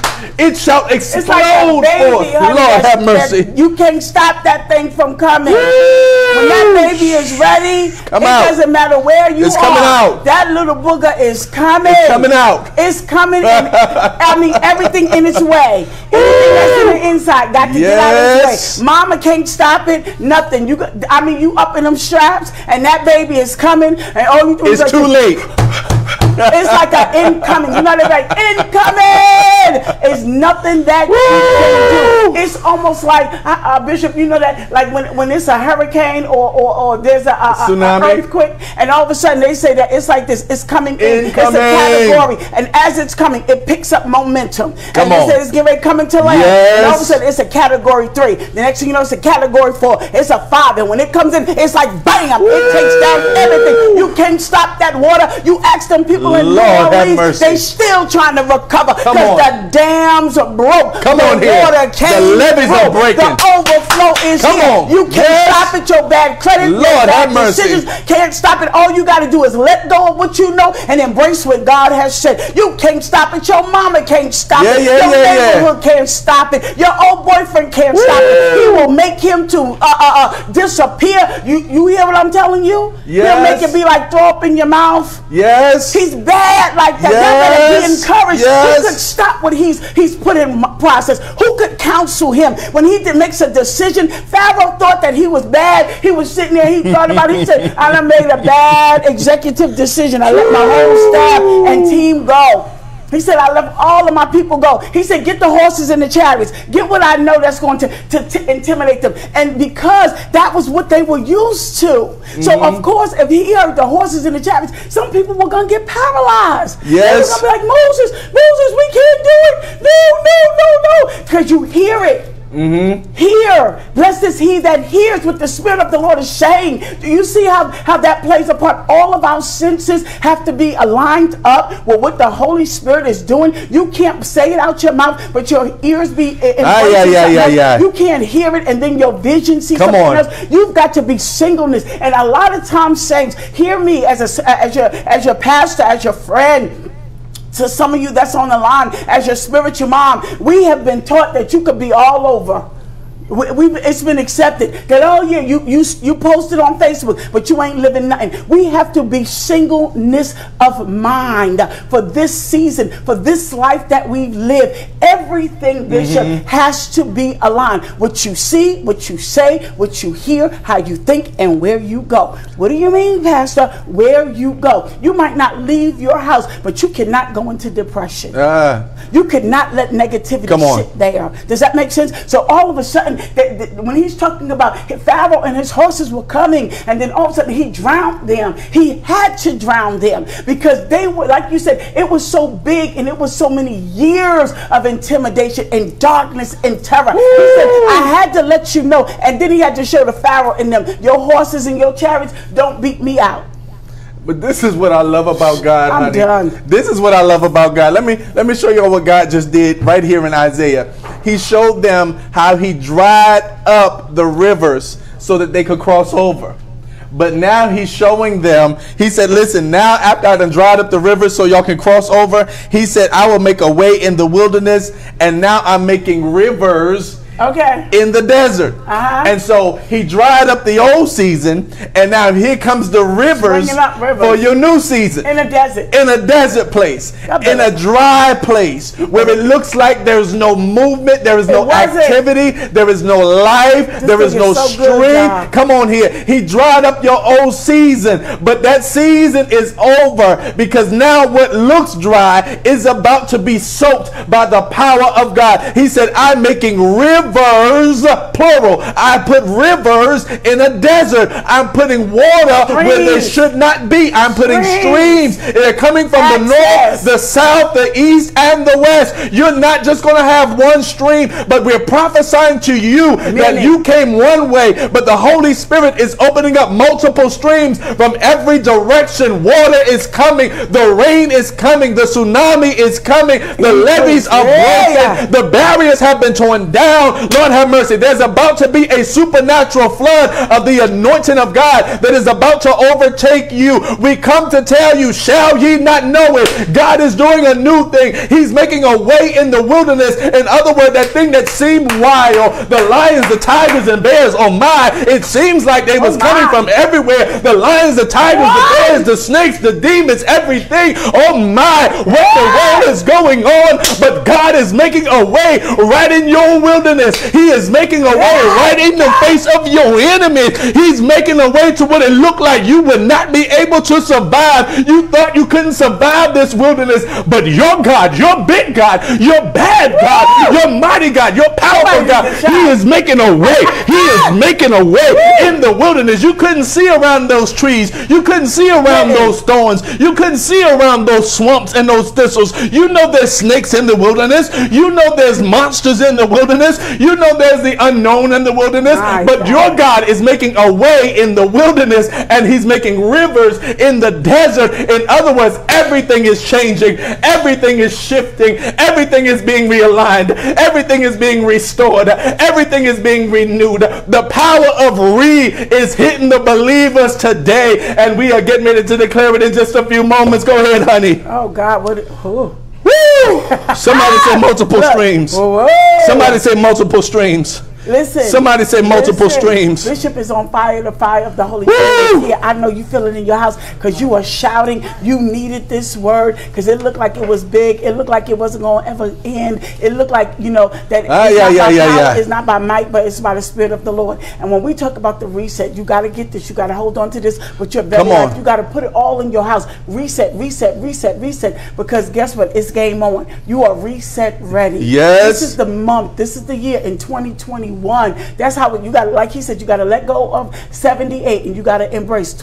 It shall explode forth. Lord have mercy. You can't stop that thing from coming. When that baby is ready, it doesn't matter where you are. It's coming out. That little booger is coming. It's coming out. It's coming. I mean, everything in its way. Anything that's in the inside got to get out of its way. Mama can't stop it. Nothing. You up in them straps, and that baby is coming, and all you do is too late. It's like an incoming. You know, they're like, incoming! It's nothing that you can do. It's almost like, Bishop, you know that, like when it's a hurricane or there's a tsunami, earthquake, and all of a sudden they say that it's like this, it's coming in. It's a category. And as it's coming, it picks up momentum. And they say it's getting ready to come into land. And all of a sudden it's a category 3. The next thing you know, it's a category 4. It's a 5. And when it comes in, it's like bam! It takes down everything. You can't stop that water. You ask them people in New Orleans, they still trying to recover because the dams are broke. Come on here. The levees are breaking. The overflow is here. You can't stop it. Your bad credit, Lord your bad have mercy. decisions can't stop it. All you got to do is let go of what you know and embrace what God has said. You can't stop it. Your mama can't stop it. Your neighborhood can't stop it. Your old boyfriend can't stop it. He will make him to disappear. You hear what I'm telling you? He'll make it be like throw up in your mouth. He's bad like that. You better be encouraged. Who could stop what he's put in process? Who could counsel him when he makes a decision? Pharaoh thought that he was bad. He was sitting there. He thought about it. He said, "I done made a bad executive decision. I let my whole staff and team go." He said, I let all of my people go. He said, get the horses and the chariots. Get what I know that's going to intimidate them. And because that was what they were used to. So, of course, if he heard the horses and the chariots, some people were going to get paralyzed. Yes. They were going to be like, Moses, we can't do it. No. Because you hear it. Hear, blessed is he that hears what the Spirit of the Lord is saying. Do you see how that plays a part? All of our senses have to be aligned up with what the Holy Spirit is doing. You can't say it out your mouth, but your ears be you can't hear it, and then your vision sees something else. You've got to be singleness. And a lot of times, saints, hear me as your pastor, as your friend. To some of you that's on the line, as your spiritual mom, we have been taught that you could be all over. It's been accepted that, oh yeah, you posted on Facebook, but you ain't living nothing. We have to be singleness of mind for this season, for this life that we live. Everything, Bishop, has to be aligned. What you see, what you say, what you hear, how you think, and where you go. What do you mean, Pastor? Where you go. You might not leave your house, but you cannot go into depression. You cannot let negativity sit there. Does that make sense? So all of a sudden, when he's talking about Pharaoh and his horses were coming, and then all of a sudden he drowned them. He had to drown them because they were, like you said, it was so big and it was so many years of intimidation and darkness and terror. He said, I had to let you know. And then he had to show the Pharaoh in them, your horses and your chariots, don't beat me out. But this is what I love about God. I'm done. This is what I love about God. Let me show you what God just did right here in Isaiah. He showed them how he dried up the rivers so that they could cross over. But now he's showing them, he said, listen, now after I done dried up the rivers so y'all can cross over, he said, I will make a way in the wilderness, and now I'm making rivers in the desert. And so he dried up the old season, and now here comes the rivers for your new season. In a desert. In a desert place. In a dry place where it looks like there's no movement, there is no activity, there is no life, there is no strength. Come on here. He dried up your old season, but that season is over because now what looks dry is about to be soaked by the power of God. He said, I'm making rivers, plural. I put rivers in a desert. I'm putting water where there should not be. I'm putting streams. They're coming from the north, the south, the east, and the west. You're not just going to have one stream, but we're prophesying to you that you came one way, but the Holy Spirit is opening up multiple streams from every direction. Water is coming. The rain is coming. The tsunami is coming. The levees are broken. The barriers have been torn down. Lord have mercy. There's about to be a supernatural flood of the anointing of God that is about to overtake you. We come to tell you, shall ye not know it? God is doing a new thing. He's making a way in the wilderness. In other words, that thing that seemed wild, the lions, the tigers, and bears, oh my, it seems like they was coming from everywhere. The lions, the tigers, the bears, the snakes, the demons, everything. Oh my, what the world is going on? But God is making a way right in your wilderness. He is making a way right in the face of your enemies. He's making a way to what it looked like you would not be able to survive. You thought you couldn't survive this wilderness, but your God, your big God, your bad God, your mighty God, your powerful God, He is making a way. He is making a way in the wilderness. You couldn't see around those trees. You couldn't see around those thorns. You couldn't see around those swamps and those thistles. You know there's snakes in the wilderness. You know there's monsters in the wilderness. You know there's the unknown in the wilderness. But your God is making a way in the wilderness, and He's making rivers in the desert. In other words, everything is changing. Everything is shifting. Everything is being realigned. Everything is being restored. Everything is being renewed. The power of is hitting the believers today, and we are getting ready to declare it in just a few moments. Go ahead, honey. Oh God, what? Who? Woo! Somebody say multiple streams. Somebody say multiple streams. Listen. Somebody say multiple streams. Bishop is on fire. The fire of the Holy Spirit is here. I know you feel it in your house because you are shouting. You needed this word because it looked like it was big. It looked like it wasn't going to ever end. It looked like, you know, that it's not by might, but it's by the Spirit of the Lord. And when we talk about the reset, you got to get this. You got to hold on to this with your very life. You got to put it all in your house. Reset, reset, reset, reset. Because guess what? It's game on. You are reset ready. Yes. This is the month. This is the year in 2021. That's how you got to, like he said, you got to let go of 78 and you got to embrace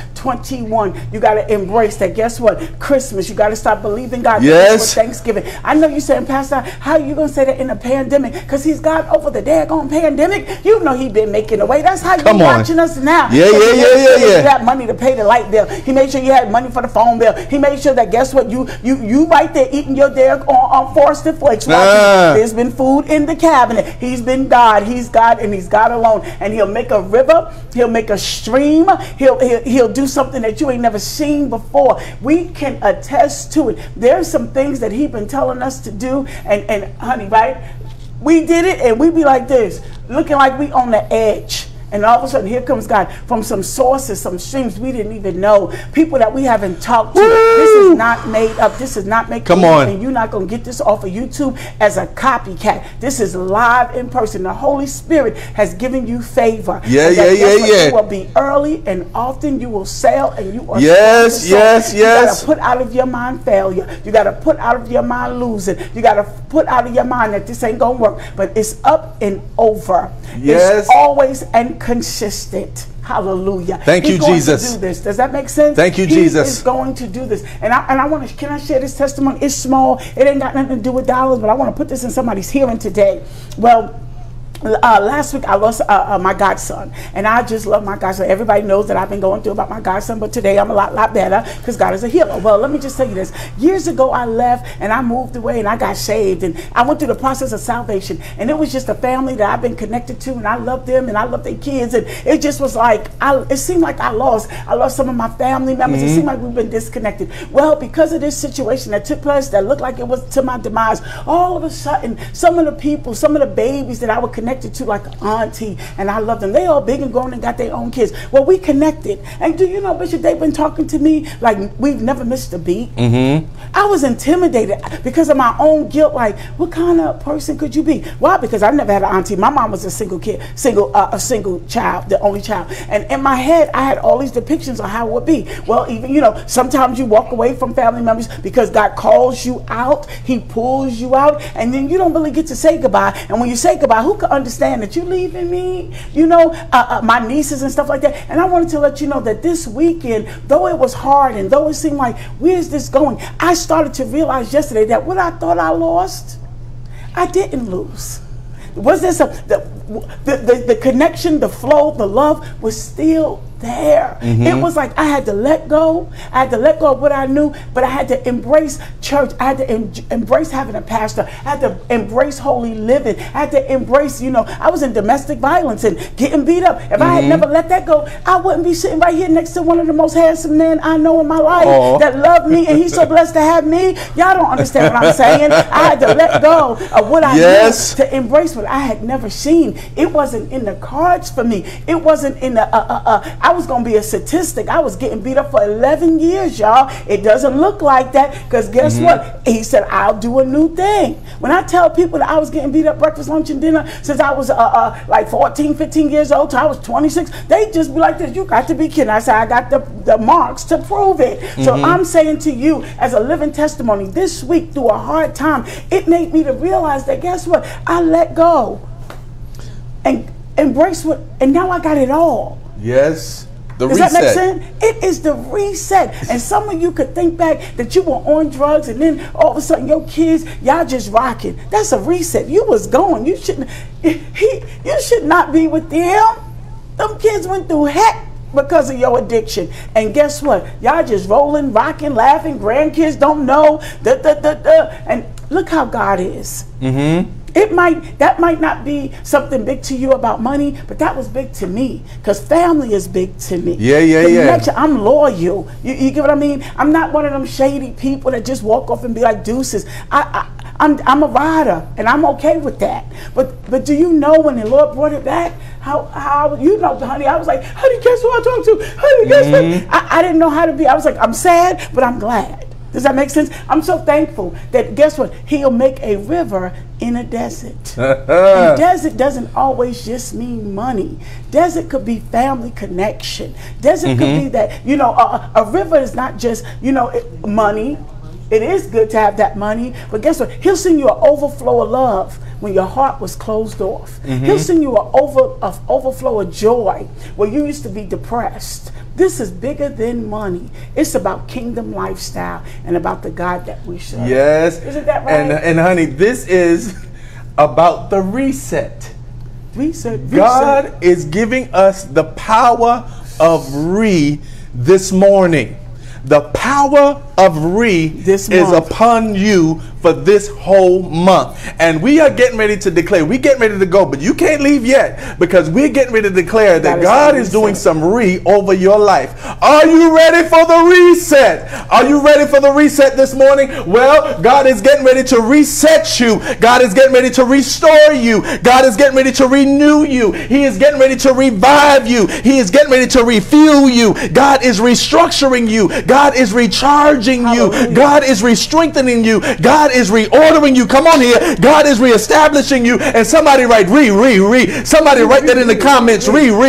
2021. You got to embrace that. Guess what? Christmas. You got to stop believing God. Yes. For Thanksgiving. I know you saying, Pastor, how are you going to say that in a pandemic? Because he's got over the daggone pandemic. You know he's been making a way. That's how you're watching us now. Yeah. You had money to pay the light bill. He made sure you had money for the phone bill. He made sure that, guess what? You right there eating your dare on Frosted Flakes. There's been food in the cabinet. He's been God. He's God and he's God alone. And he'll make a river. He'll make a stream. He'll do something that you ain't never seen before. We can attest to it. There's some things that he's been telling us to do. And honey, right? We did it and we be like this, looking like we on the edge. And all of a sudden, here comes God from some sources, some streams we didn't even know. People that we haven't talked to. Woo! This is not made up. This is not making Come on. And you're not going to get this off of YouTube as a copycat. This is live in person. The Holy Spirit has given you favor. Yeah. You will be early and often you will sail and you are yes. You got to put out of your mind failure. You got to put out of your mind losing. You got to put out of your mind that this ain't going to work. But it's up and over. Yes. It's always and consistent. Hallelujah. Thank you, Jesus. To do this. Does that make sense? Thank you, Jesus. He is going to do this. And I want to, can I share this testimony? It's small. It ain't got nothing to do with dollars, but I want to put this in somebody's hearing today. Well, last week I lost my godson, and I just love my godson. Everybody knows that I've been going through about my godson, but today I'm a lot better because God is a healer. Well, let me just tell you this. Years ago I left and I moved away and I got saved and I went through the process of salvation, and it was just a family that I've been connected to, and I love them and I love their kids, and it just was like, it seemed like I lost some of my family members. It seemed like we've been disconnected. Well, because of this situation that took place that looked like it was to my demise, all of a sudden some of the people, some of the babies that I would connect to like an auntie, and I love them. They all big and grown and got their own kids. Well, we connected. And do you know, Bishop, they've been talking to me like we've never missed a beat. I was intimidated because of my own guilt. Like, what kind of person could you be? Why? Because I never had an auntie. My mom was a single child, the only child. And in my head, I had all these depictions of how it would be. Well, even, you know, sometimes you walk away from family members because God calls you out. He pulls you out. And then you don't really get to say goodbye. And when you say goodbye, who can understand that you leaving me? You know, my nieces and stuff like that. And I wanted to let you know that this weekend, though it was hard and though it seemed like, where's this going? I started to realize yesterday that what I thought I lost, I didn't lose. Was this the connection, the flow, the love was still there. It was like I had to let go. I had to let go of what I knew, but I had to embrace church. I had to embrace having a pastor. I had to embrace holy living. I had to embrace, you know, I was in domestic violence and getting beat up. If I had never let that go, I wouldn't be sitting right here next to one of the most handsome men I know in my life that loved me, and he's so blessed to have me. Y'all don't understand what I'm saying. I had to let go of what I knew to embrace what I had never seen. It wasn't in the cards for me. It wasn't in the, I was going to be a statistic. I was getting beat up for 11 years, y'all. It doesn't look like that because guess what? He said, I'll do a new thing. When I tell people that I was getting beat up breakfast, lunch, and dinner since I was like 14, 15 years old till I was 26, they just be like this, you got to be kidding. I said, I got the marks to prove it. So I'm saying to you as a living testimony, this week through a hard time, it made me to realize that guess what? I let go and embrace what, and now I got it all. Yes. The Does reset. that make sense? It is the reset. And some of you could think back that you were on drugs and then all of a sudden your kids, y'all just rocking. That's a reset. You was going. You shouldn't. You should not be with them. Them kids went through heck because of your addiction. And guess what? Y'all just rolling, rocking, laughing. Grandkids don't know. And look how God is. That might not be something big to you about money, but that was big to me because family is big to me. Yeah. I'm loyal. You get what I mean? I'm not one of them shady people that just walk off and be like deuces. I'm a rider, and I'm okay with that. But do you know when the Lord brought it back? How you know, honey? I was like, honey, guess who I talked to? Honey, guess what? I didn't know how to be. I was like, I'm sad, but I'm glad. Does that make sense? I'm so thankful that, guess what? He'll make a river in a desert. And desert doesn't always just mean money. Desert could be family connection. Desert could be that, you know, a river is not just, you know, money. It is good to have that money, but guess what? He'll send you an overflow of love when your heart was closed off. He'll send you an overflow of joy where you used to be depressed. This is bigger than money. It's about kingdom lifestyle and about the God that we serve. Yes. Isn't that right? And honey, this is about the reset. Reset. God is giving us the power of this morning. The power of is upon you for this whole month. And we are getting ready to declare. We're getting ready to go, but you can't leave yet because we're getting ready to declare that God is doing some over your life. Are you ready for the reset? Are you ready for the reset this morning? Well, God is getting ready to reset you. God is getting ready to restore you. God is getting ready to renew you. He is getting ready to revive you. He is getting ready to refuel you. God is restructuring you. God is recharging you. God is re-strengthening you. God is reordering you. Come on here. God is reestablishing you. And somebody write Somebody write that in the comments.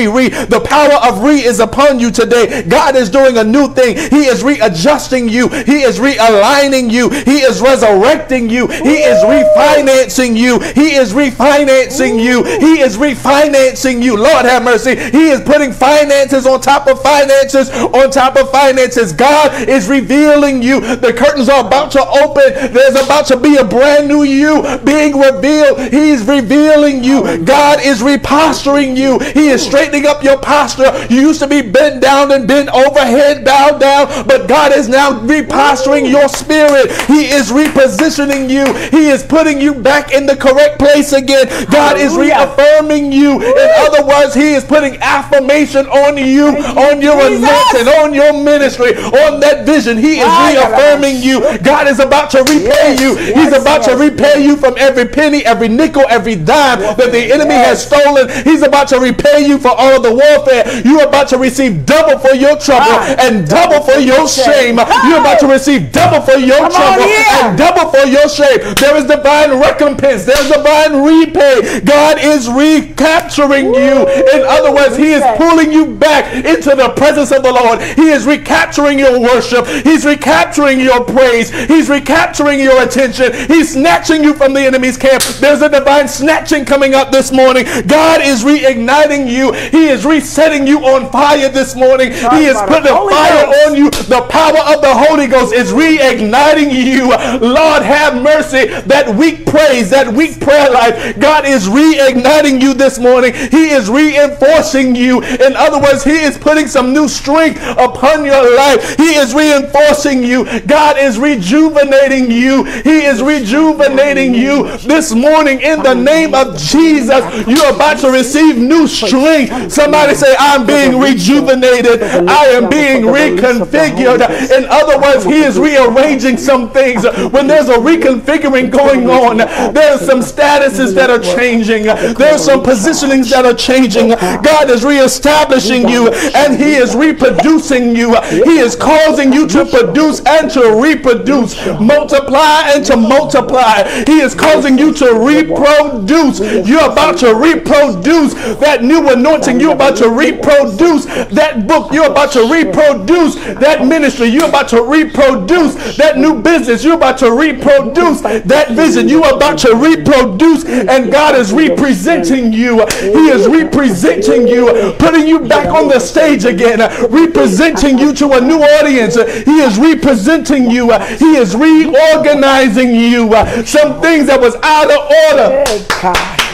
The power of is upon you today. God is doing a new thing. He is readjusting you. He is realigning you. He is resurrecting you. He is refinancing you. He is refinancing you. He is refinancing you. Lord have mercy. He is putting finances on top of finances on top of finances. God is revealing you. The curtains are about to open. There's about to be a brand new you being revealed. He's revealing you. God is reposturing you. He is straightening up your posture. You used to be bent down and bent over, head bowed down, but God is now reposturing your spirit. He is repositioning you. He is putting you back in the correct place again. God is reaffirming you. In other words, He is putting affirmation on you, on your anointing, on your ministry, on that vision. He is reaffirming you. God is about to repay you. He's about to repay you from every penny, every nickel, every dime that the enemy has stolen. He's about to repay you for all of the warfare. You're about to receive double for your trouble and double for your shame. You're about to receive double for your trouble and double for your shame. There is divine recompense. There's divine repay. God is recapturing you. In other words, He is pulling you back into the presence of the Lord. He is recapturing your worship. He's recapturing your praise. He's recapturing your attention. He's snatching you from the enemy's camp. There's a divine snatching coming up this morning. God is reigniting you. He is resetting you on fire this morning. He is putting a fire on you. The power of the Holy Ghost is reigniting you. Lord have mercy. That weak praise, that weak prayer life, God is reigniting you this morning. He is reinforcing you. In other words, He is putting some new strength upon your life. He is reinforcing you. God is rejuvenating you. He is rejuvenating you this morning in the name of Jesus. You're about to receive new strength. Somebody say, I'm being rejuvenated. I am being reconfigured. In other words, He is rearranging some things. When there's a reconfiguring going on, there's some statuses that are changing. There's some positionings that are changing. God is reestablishing you, and He is reproducing you. He is causing you to produce and to reproduce, multiply and to multiply. He is causing you to reproduce. You're about to reproduce that new anointing. You're about to reproduce that book. You're about to reproduce that ministry. You're about to reproduce that new business. You're about to reproduce that vision. You're about to reproduce, and God is representing you. He is representing you, putting you back on the stage again, representing you to a new audience. He is representing you. He is reorganizing you. Some things that was out of order,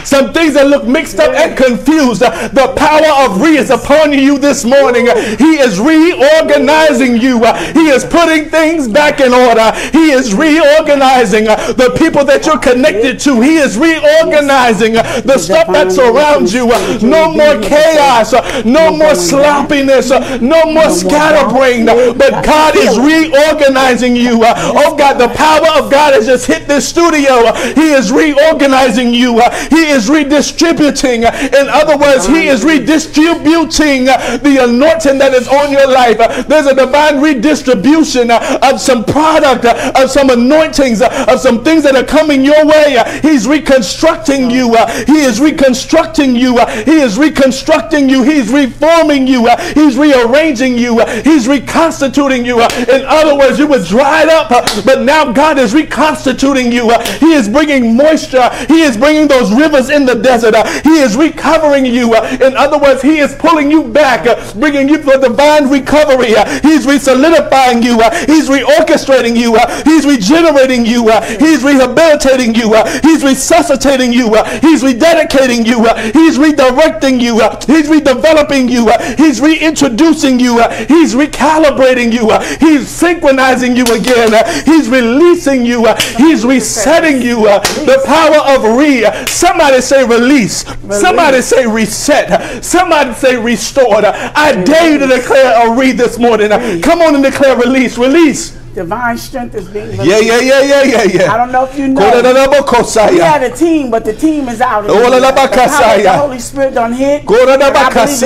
some things that look mixed up and confused. The power of re is upon you this morning. He is reorganizing you. He is putting things back in order. He is reorganizing the people that you're connected to. He is reorganizing the stuff that surrounds you. No more chaos, no more sloppiness, no more scatterbrain, but God is reorganizing you. Oh God, the power of God has just hit this studio. He is reorganizing you. He is redistributing. In other words, He is redistributing the anointing that is on your life. There's a divine redistribution of some product, of some anointings, of some things that are coming your way. He's reconstructing you. He is reconstructing you. He is reconstructing you. He's reforming you. He's rearranging you. He's reconstituting you. In other words, you were dried up, but now God is reconstituting you. He is bringing moisture. He is bringing those rivers in the desert. He is recovering you. In other words, He is pulling you back, bringing you for divine recovery. He's re-solidifying you. He's reorchestrating you. He's regenerating you. He's rehabilitating you. He's resuscitating you. He's rededicating you. He's redirecting you. He's redeveloping you. He's reintroducing you. He's recalibrating you. He's synchronizing you again. He's releasing you. He's resetting you. The power of somebody say release. Somebody say reset. Somebody say restored. I dare you to declare a this morning. Come on and declare release. Release. Divine strength is being released. Yeah. I don't know if you know. We had a team, but the team is out. The Holy Spirit done hit. I believe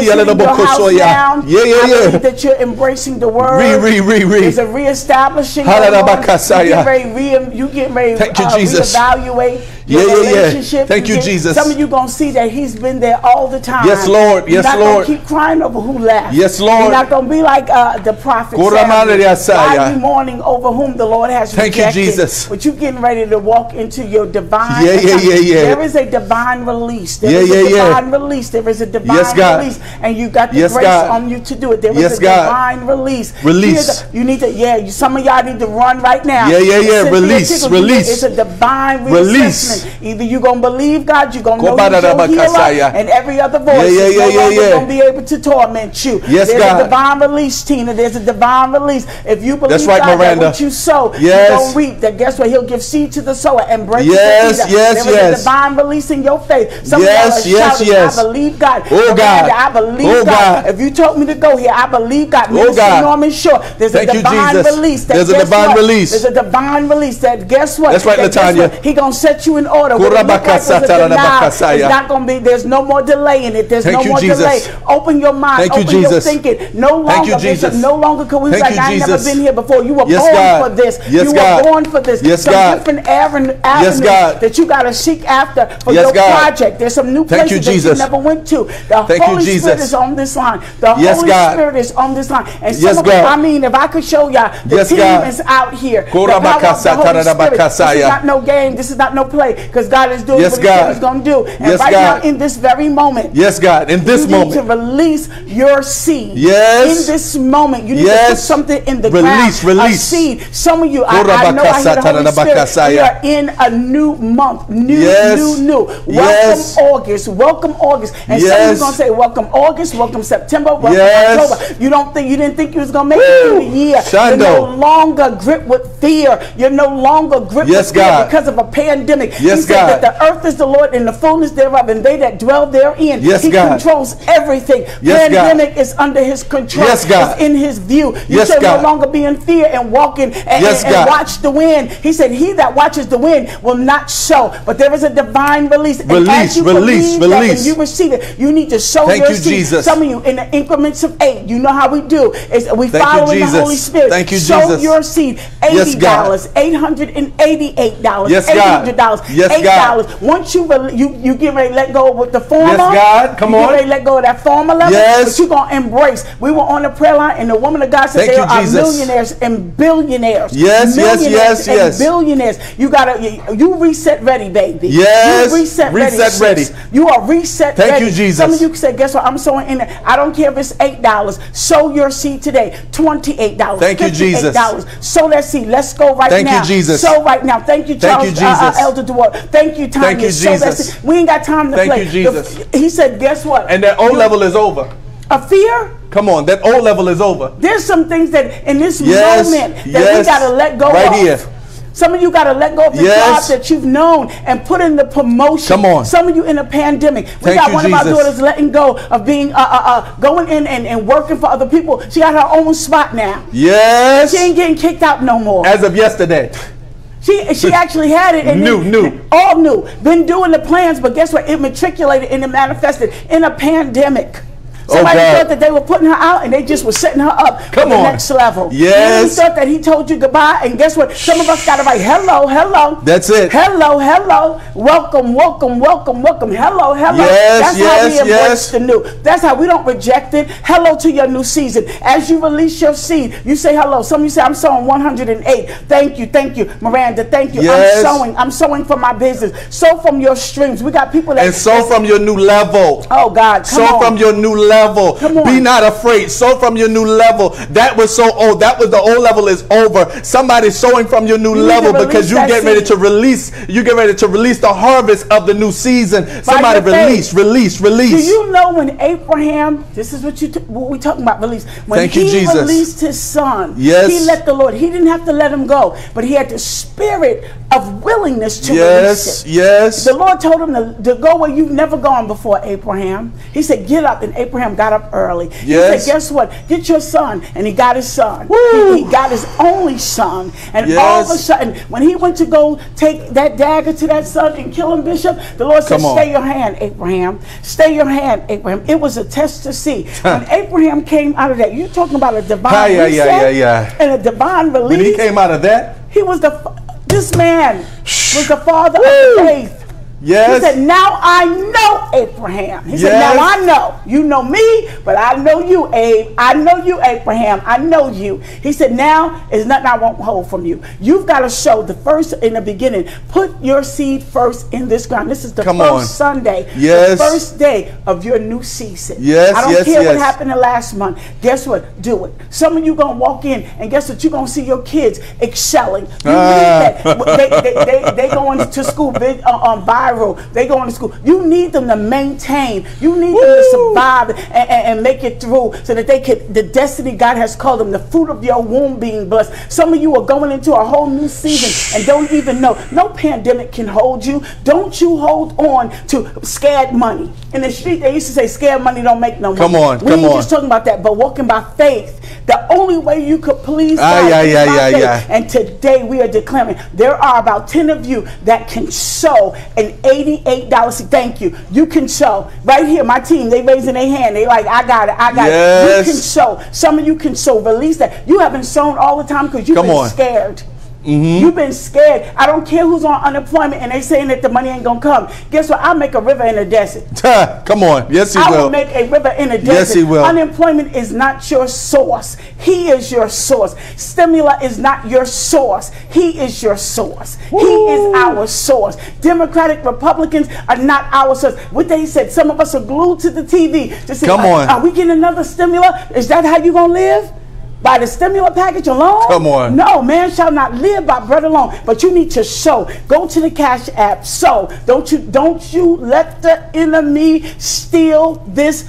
that you're embracing the word. There's a reestablishing. You get ready to reevaluate your relationship. Thank you, Jesus. Some of you going to see that He's been there all the time. Yes, Lord. You're not going to keep crying over who left. Yes, Lord. You're not going to be like the prophet Samuel. Why are you mourning over whom the Lord has rejected? Thank you, Jesus. But you're getting ready to walk into your divine. There is a divine release. There is a divine release. There is a divine release. And you got the grace on you to do it. There is a divine release. Release. You need to, some of y'all need to run right now. Release. It's a divine release. Either you're going to believe God, you're going to know He's your healer, and every other voice is no longer going to be able to torment you. Yes, There's God. a divine release, Tina. There's a divine release. If you believe That's right, God, Miranda. that what you sow, you're going to reap. That guess what? He'll give seed to the sower and break to the eater. There is a divine release in your faith. Some of y'all are shouting, I believe God. Oh, God. I believe God. If you told me to go here, I believe God. Minister Norman Shaw, there's a divine release. There's a divine release. There's a divine release that guess what? That's right, Latanya. He going to set you in order. It's not going to be, there's no more delay in it. There's no more delay. Open your mind, open your thinking. No longer, no longer could we be like, I never been here before. You were born for this. You were born for this. Some different avenues that you got to seek after for your project. There's some new places that you never went to. The Holy Spirit is on this line. The Holy Spirit is on this line. And some of it, I mean, if I could show y'all, the team is out here. The power of the Holy Spirit. This is not no game. This is not no play. Because God is doing what He said He's going to do. And right now, in this very moment, God, in this moment, you need to release your seed. In this moment, you need to put something in the ground. A seed. Some of you, I know I hear the Holy Spirit. We are in a new month. New. Welcome August. Welcome August. And some of you going to say, welcome August, welcome September, welcome October. You didn't think you was going to make it through the year. You're no longer gripped with fear. You're no longer gripped with fear because of a pandemic. He said that the earth is the Lord and the fullness thereof, and they that dwell therein. He controls everything. Pandemic is under His control. It's in His view. You should no longer be in fear and walking and watch the wind. He said, he that watches the wind will not sow. But there is a divine release. And as you believe that when you receive it, you need to sow your seed. Some of you in the increments of 8. You know how we do. We follow in the Holy Spirit. Sow your seed. $80, $888, $800, $8. Once you get ready to let go with the formula, come on. You get ready to let go of that formula, but you're going to embrace. We were on the prayer line, and the woman of God said there are millionaires and billionaires. Yes, millionaires yes. And billionaires. You reset ready, baby. Yes. You reset ready. You are reset ready. Thank you, Jesus. Some of you can say, guess what? I'm sowing in it. I don't care if it's $8. Sow your seed today. $28. Thank you, Jesus. Sow that seed. Let's go right now. Thank you, Jesus. Sow right now. Thank you, Charles. Thank you, Jesus. Elder DeWard. Thank you, Tanya. Thank you, Jesus. We ain't got time to play. Thank you, Jesus. He said, guess what? And that O level is over. A fear? Come on, that O level is over. There's some things that in this Yes, moment that yes. we got to let go Right of. here. Some of you got to let go of the Yes. job that you've known and put in the promotion. Come on. Some of you in a pandemic. We Thank got you, one of our Jesus. daughters letting go of being going in and working for other people. She got her own spot now. Yes. She ain't getting kicked out no more. As of yesterday. She actually had it and New. all new. Been doing the plans, but guess what? It matriculated and it manifested in a pandemic. Somebody thought that they were putting her out and they just were setting her up for the next level. Yes. He thought that he told you goodbye, and guess what? Some of us got to write hello, hello. That's it. Hello, hello. Welcome, welcome, welcome, welcome. Hello, hello. Yes, That's how we embrace the new. That's how we don't reject it. Hello to your new season. As you release your seed, you say hello. Some of you say, I'm sowing 108. Thank you, Miranda. Thank you. Yes. I'm sowing for my business. Sow from your streams. We got people that. And sow from your new level. Oh God, come on. Sow from your new level. Be not afraid. Sow from your new level. That was so old. That was the old level is over. Somebody sowing from your new level because you get ready to release. You get ready to release the harvest of the new season. Somebody release. Do you know when Abraham? This is what we talking about. Release. When he released his son, he let the Lord. He didn't have to let him go, but he had the spirit of willingness to release it. Yes. The Lord told him to go where you've never gone before, Abraham. He said, "Get up," and Abraham got up early. Yes. He said, guess what? Get your son. And he got his son. He got his only son. And all of a sudden, when he went to go take that dagger to that son and kill him, Bishop, the Lord said, stay your hand, Abraham. Stay your hand, Abraham. It was a test to see. When Abraham came out of that, you're talking about a divine reset and a divine release. When he came out of that, he was this man was the father of faith. Yes. He said, now I know Abraham. He said, now I know. You know me, but I know you, Abe. I know you, Abraham. I know you. He said, now is nothing I won't hold from you. You've got to show the first in the beginning. Put your seed first in this ground. This is the first Sunday. The first day of your new season. Yes. I don't care what happened the last month. Guess what? Do it. Some of you going to walk in and guess what? You're going to see your kids excelling. You need that. They going to school on viral. They going to school. You need them to maintain. You need them to survive and make it through so that they can, the destiny God has called them, the fruit of your womb being blessed. Some of you are going into a whole new season and don't even know. No pandemic can hold you. Don't you hold on to scared money. In the street, they used to say scared money don't make no money. We ain't just talking about that, but walking by faith. The only way you could please God is by faith. And today we are declaring there are about 10 of you that can sow an $88. Thank you. You can sow. Right here, my team, they raising their hand. They like, I got it. I got it. You can sow. Some of you can sow. Release that. You haven't sown all the time because you've been scared. You've been scared. I don't care who's on unemployment and they saying that the money ain't gonna come. Guess what? I'll make a river in the desert. Come on. Yes, he will. I will make a river in the desert. Yes, he will. Unemployment is not your source. He is your source. Stimuli is not your source. He is your source. He is our source. Democratic Republicans are not our source. What they said, some of us are glued to the TV to say, are we getting another stimulus? Is that how you gonna live? By the stimulus package alone? Come on. No, man shall not live by bread alone. But you need to sow. Go to the Cash App. Sow. Don't you let the enemy steal this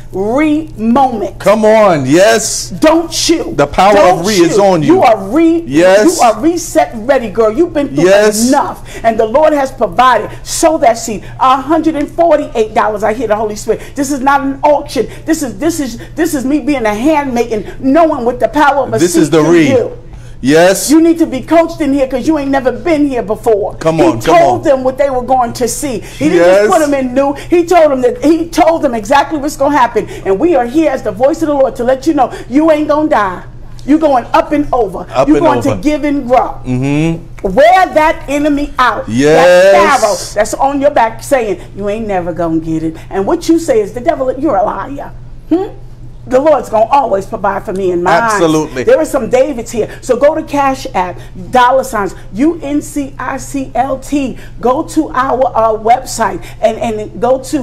moment. Come on. Yes. Don't you. The power of is on you. You are you are reset ready, girl. You've been through enough. And the Lord has provided. Sow that seed. $148. I hear the Holy Spirit. This is not an auction. This is me being a handmaiden, knowing what the power. This is the read. Yes. You need to be coached in here because you ain't never been here before. Come on. He told them what they were going to see. He didn't just put them in new. He told them exactly what's going to happen. And we are here as the voice of the Lord to let you know you ain't going to die. You're going up and over. You're going to give and grow. Wear that enemy out. That Pharaoh that's on your back saying you ain't never going to get it. And what you say is the devil, you're a liar. the Lord's going to always provide for me and mine. Absolutely. There are some Davids here. So go to Cash App, $ UNCICLT. Go to our website and go to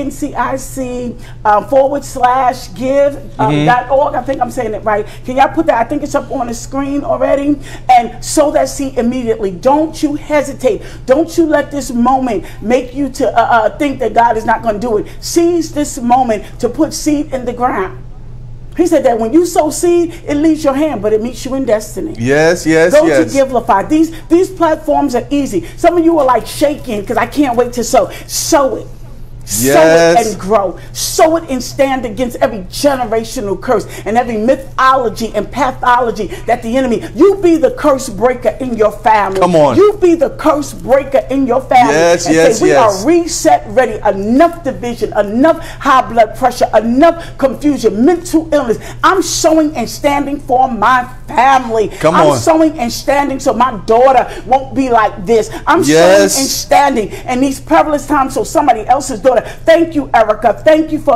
UNCIC /give.org. I think I'm saying it right. Can y'all put that? I think it's up on the screen already. And sow that seed immediately. Don't you hesitate. Don't you let this moment make you to think that God is not going to do it. Seize this moment to put seed in the ground. He said that when you sow seed, it leaves your hand, but it meets you in destiny. Yes, yes, Go yes. to Givelify. These platforms are easy. Some of you are like shaking because I can't wait to sow. Sow it. Yes. Sow it and grow. Sow it and stand against every generational curse and every mythology and pathology that the enemy. You be the curse breaker in your family. Come on. You be the curse breaker in your family. Yes, and yes, say, we yes. are reset ready. Enough division, enough high blood pressure, enough confusion, mental illness. I'm sowing and standing for my family. Come I'm on. sowing and standing so my daughter won't be like this. I'm Yes. sowing and standing in these perilous times so somebody else's daughter. Thank you, Erica. Thank you for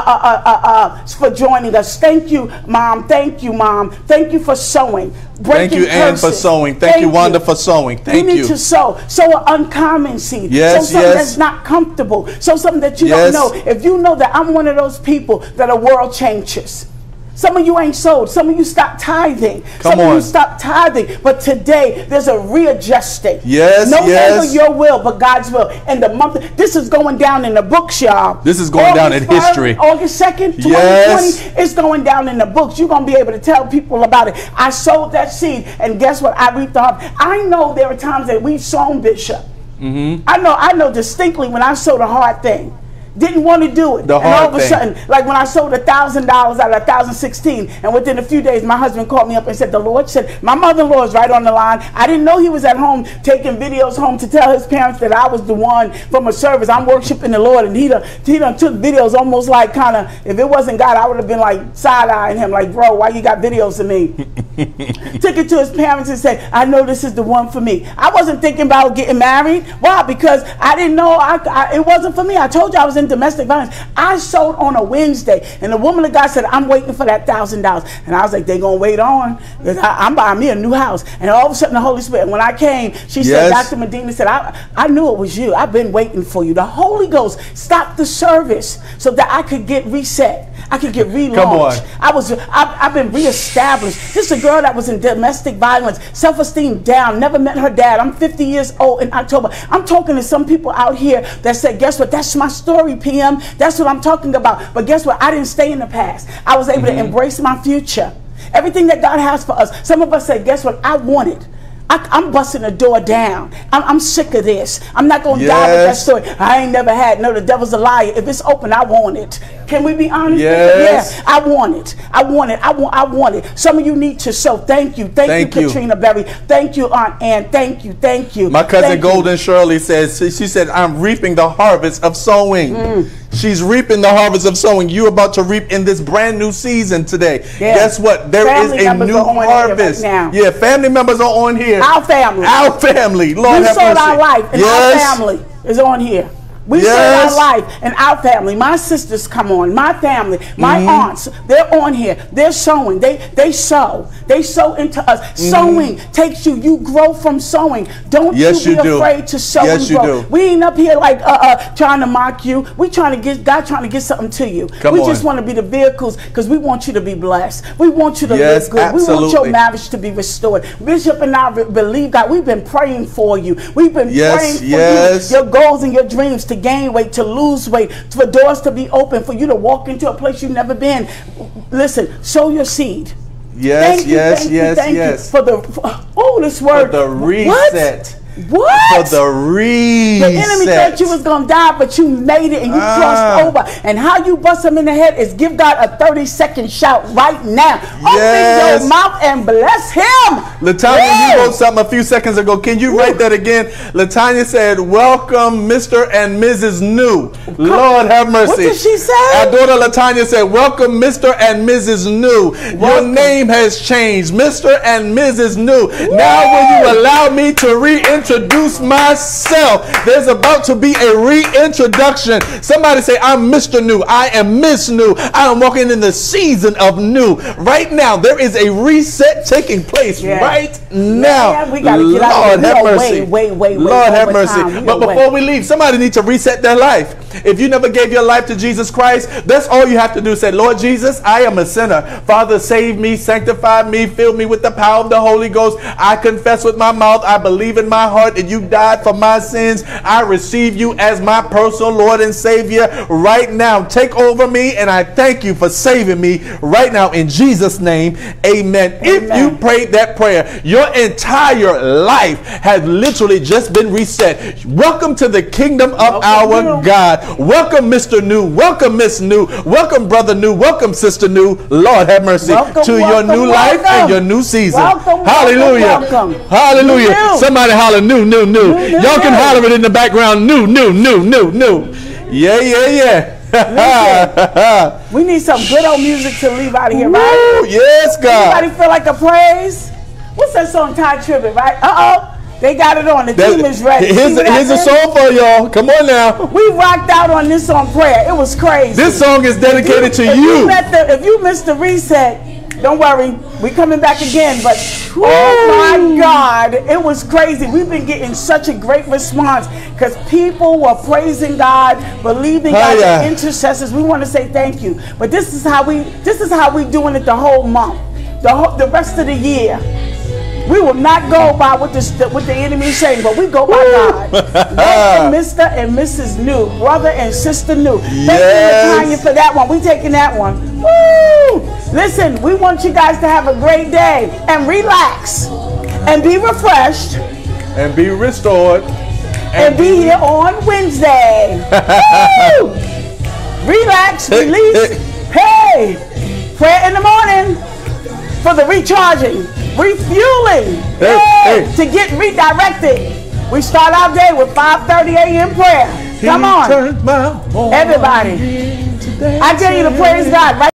joining us. Thank you, Mom. Thank you, Mom. Thank you for sowing. Thank you, Ann, for sowing. Thank you, Wanda, for sowing. Thank you. you. Need to sow. Sow an uncommon seed. Yes, sow something yes. that's not comfortable. Sow something that you Yes. don't know. If you know that I'm one of those people that are world changers. Some of you ain't sold. Some of you stopped tithing. Some of you stopped tithing. But today, there's a readjusting. Yes, no yes. longer your will, but God's will. And the month, this is going down in the books, y'all. This is going down in history. August 2nd, 2020, Yes. it's going down in the books. You're going to be able to tell people about it. I sowed that seed, and guess what? I reaped the harvest. I know there are times that we've sown, Bishop. I know distinctly when I sowed a hard thing. Didn't want to do it. And all of a sudden, like when I sold $1,000 out of 1,016, and within a few days, my husband called me up and said, the Lord said, my mother-in-law is right on the line. I didn't know he was at home taking videos home to tell his parents that I was the one from a service. I'm worshiping the Lord, and he done took videos almost like kind of, if it wasn't God, I would have been like side-eyeing him, like, bro, why you got videos of me? Took it to his parents and said, I know this is the one for me. I wasn't thinking about getting married. Why? Because I didn't know it wasn't for me. I told you I was in domestic violence. I sold on a Wednesday, and the woman of God said, I'm waiting for that $1,000. And I was like, they're going to wait on, because I'm buying me a new house. And all of a sudden, the Holy Spirit, when I came, she said, Dr. Medina said, I knew it was you. I've been waiting for you. The Holy Ghost stopped the service so that I could get reset. I could get relaunched. I've been reestablished. This is a girl that was in domestic violence, self-esteem down, never met her dad. I'm 50 years old in October. I'm talking to some people out here that said, guess what? That's my story, PM. That's what I'm talking about. But guess what? I didn't stay in the past. I was able to embrace my future. Everything that God has for us. Some of us say, guess what? I want it. I'm busting the door down. I'm sick of this. I'm not going to die with that story. I ain't never had. No, the devil's a liar. If it's open, I want it. Can we be honest? Yes. Yeah, I want it. I want it. I want it. Some of you need to sow. Thank you. Thank you, Katrina Berry. Thank you, Aunt Ann. Thank you. Thank you. My cousin Golden Shirley says, she said, I'm reaping the harvest of sowing. She's reaping the harvest of sowing. You're about to reap in this brand new season today. Yeah. Guess what? There is a new harvest. Right now. Family members are on here. Our family. Our family. Lord have mercy. We sold our life, and our family is on here. We sold our life, and our family. My sisters come on. My family. My aunts. They're on here. They're sowing. They sow. They sow into us. Sowing takes you. You grow from sowing. Don't you be afraid to sow and grow. We ain't up here like trying to mock you. We trying to get God trying to get something to you. We just want to be the vehicles because we want you to be blessed. We want you to live good. Absolutely. We want your marriage to be restored. Bishop and I believe God. We've been praying for you. We've been praying for you. Your goals and your dreams to gain weight, to lose weight, for doors to be open, for you to walk into a place you've never been. Listen, sow your seed. Yes, thank you for the this word. For the reset. What? For the reset. The enemy thought you was going to die, but you made it and you crossed over. And how you bust them in the head is give God a 30-second shout right now. Open your mouth and bless him. Latanya, you wrote something a few seconds ago. Can you write that again? Latanya said, welcome Mr. and Mrs. New. Lord have mercy. What did she say? Our daughter Latanya said, welcome Mr. and Mrs. New. Your name has changed. Mr. and Mrs. New. Now will you allow me to reintroduce introduce myself. There's about to be a reintroduction. Somebody say, I'm Mr. New. I am Miss New. I am walking in the season of new. Right now, there is a reset taking place right now. Yeah, we gotta get Lord have mercy. Wait. Lord have mercy. But before we leave, somebody needs to reset their life. If you never gave your life to Jesus Christ, that's all you have to do. Say, Lord Jesus, I am a sinner. Father, save me, sanctify me, fill me with the power of the Holy Ghost. I confess with my mouth, I believe in my heart that you died for my sins. I receive you as my personal Lord and Savior right now. Take over me, and I thank you for saving me right now in Jesus' name. Amen. If you prayed that prayer, your entire life has literally just been reset. Welcome to the kingdom of our God. Welcome, Mr. New. Welcome, Miss New. Welcome, Brother New. Welcome, Sister New. Lord have mercy to your new life and your new season. Hallelujah. Hallelujah. Somebody holler new. Y'all can holler it in the background. New. Yeah. We need some good old music to leave out of here, right? Ooh, yes, God. Anybody feel like a praise? What's that song, Ty Tribbett, right? They got it on. The team is ready. Here's a song for y'all. Come on now. We rocked out on this on prayer. It was crazy. This song is dedicated to you. If you missed the reset, don't worry. We coming back again. But oh my God, it was crazy. We've been getting such a great response because people were praising God, believing God, the intercessors. We want to say thank you. But this is how we doing it the whole month, the rest of the year. We will not go by what the enemy is saying, but we go by God. Mr. and Mrs. New, brother and sister New. Thank you, Tanya, for that one. We taking that one. Woo! Listen, we want you guys to have a great day and relax and be refreshed and be restored and be here on Wednesday. Woo! Relax, release. Hey, prayer in the morning for the recharging. Refueling to get redirected. We start our day with 5:30 a.m. prayer. Come on, everybody. I dare you to praise God right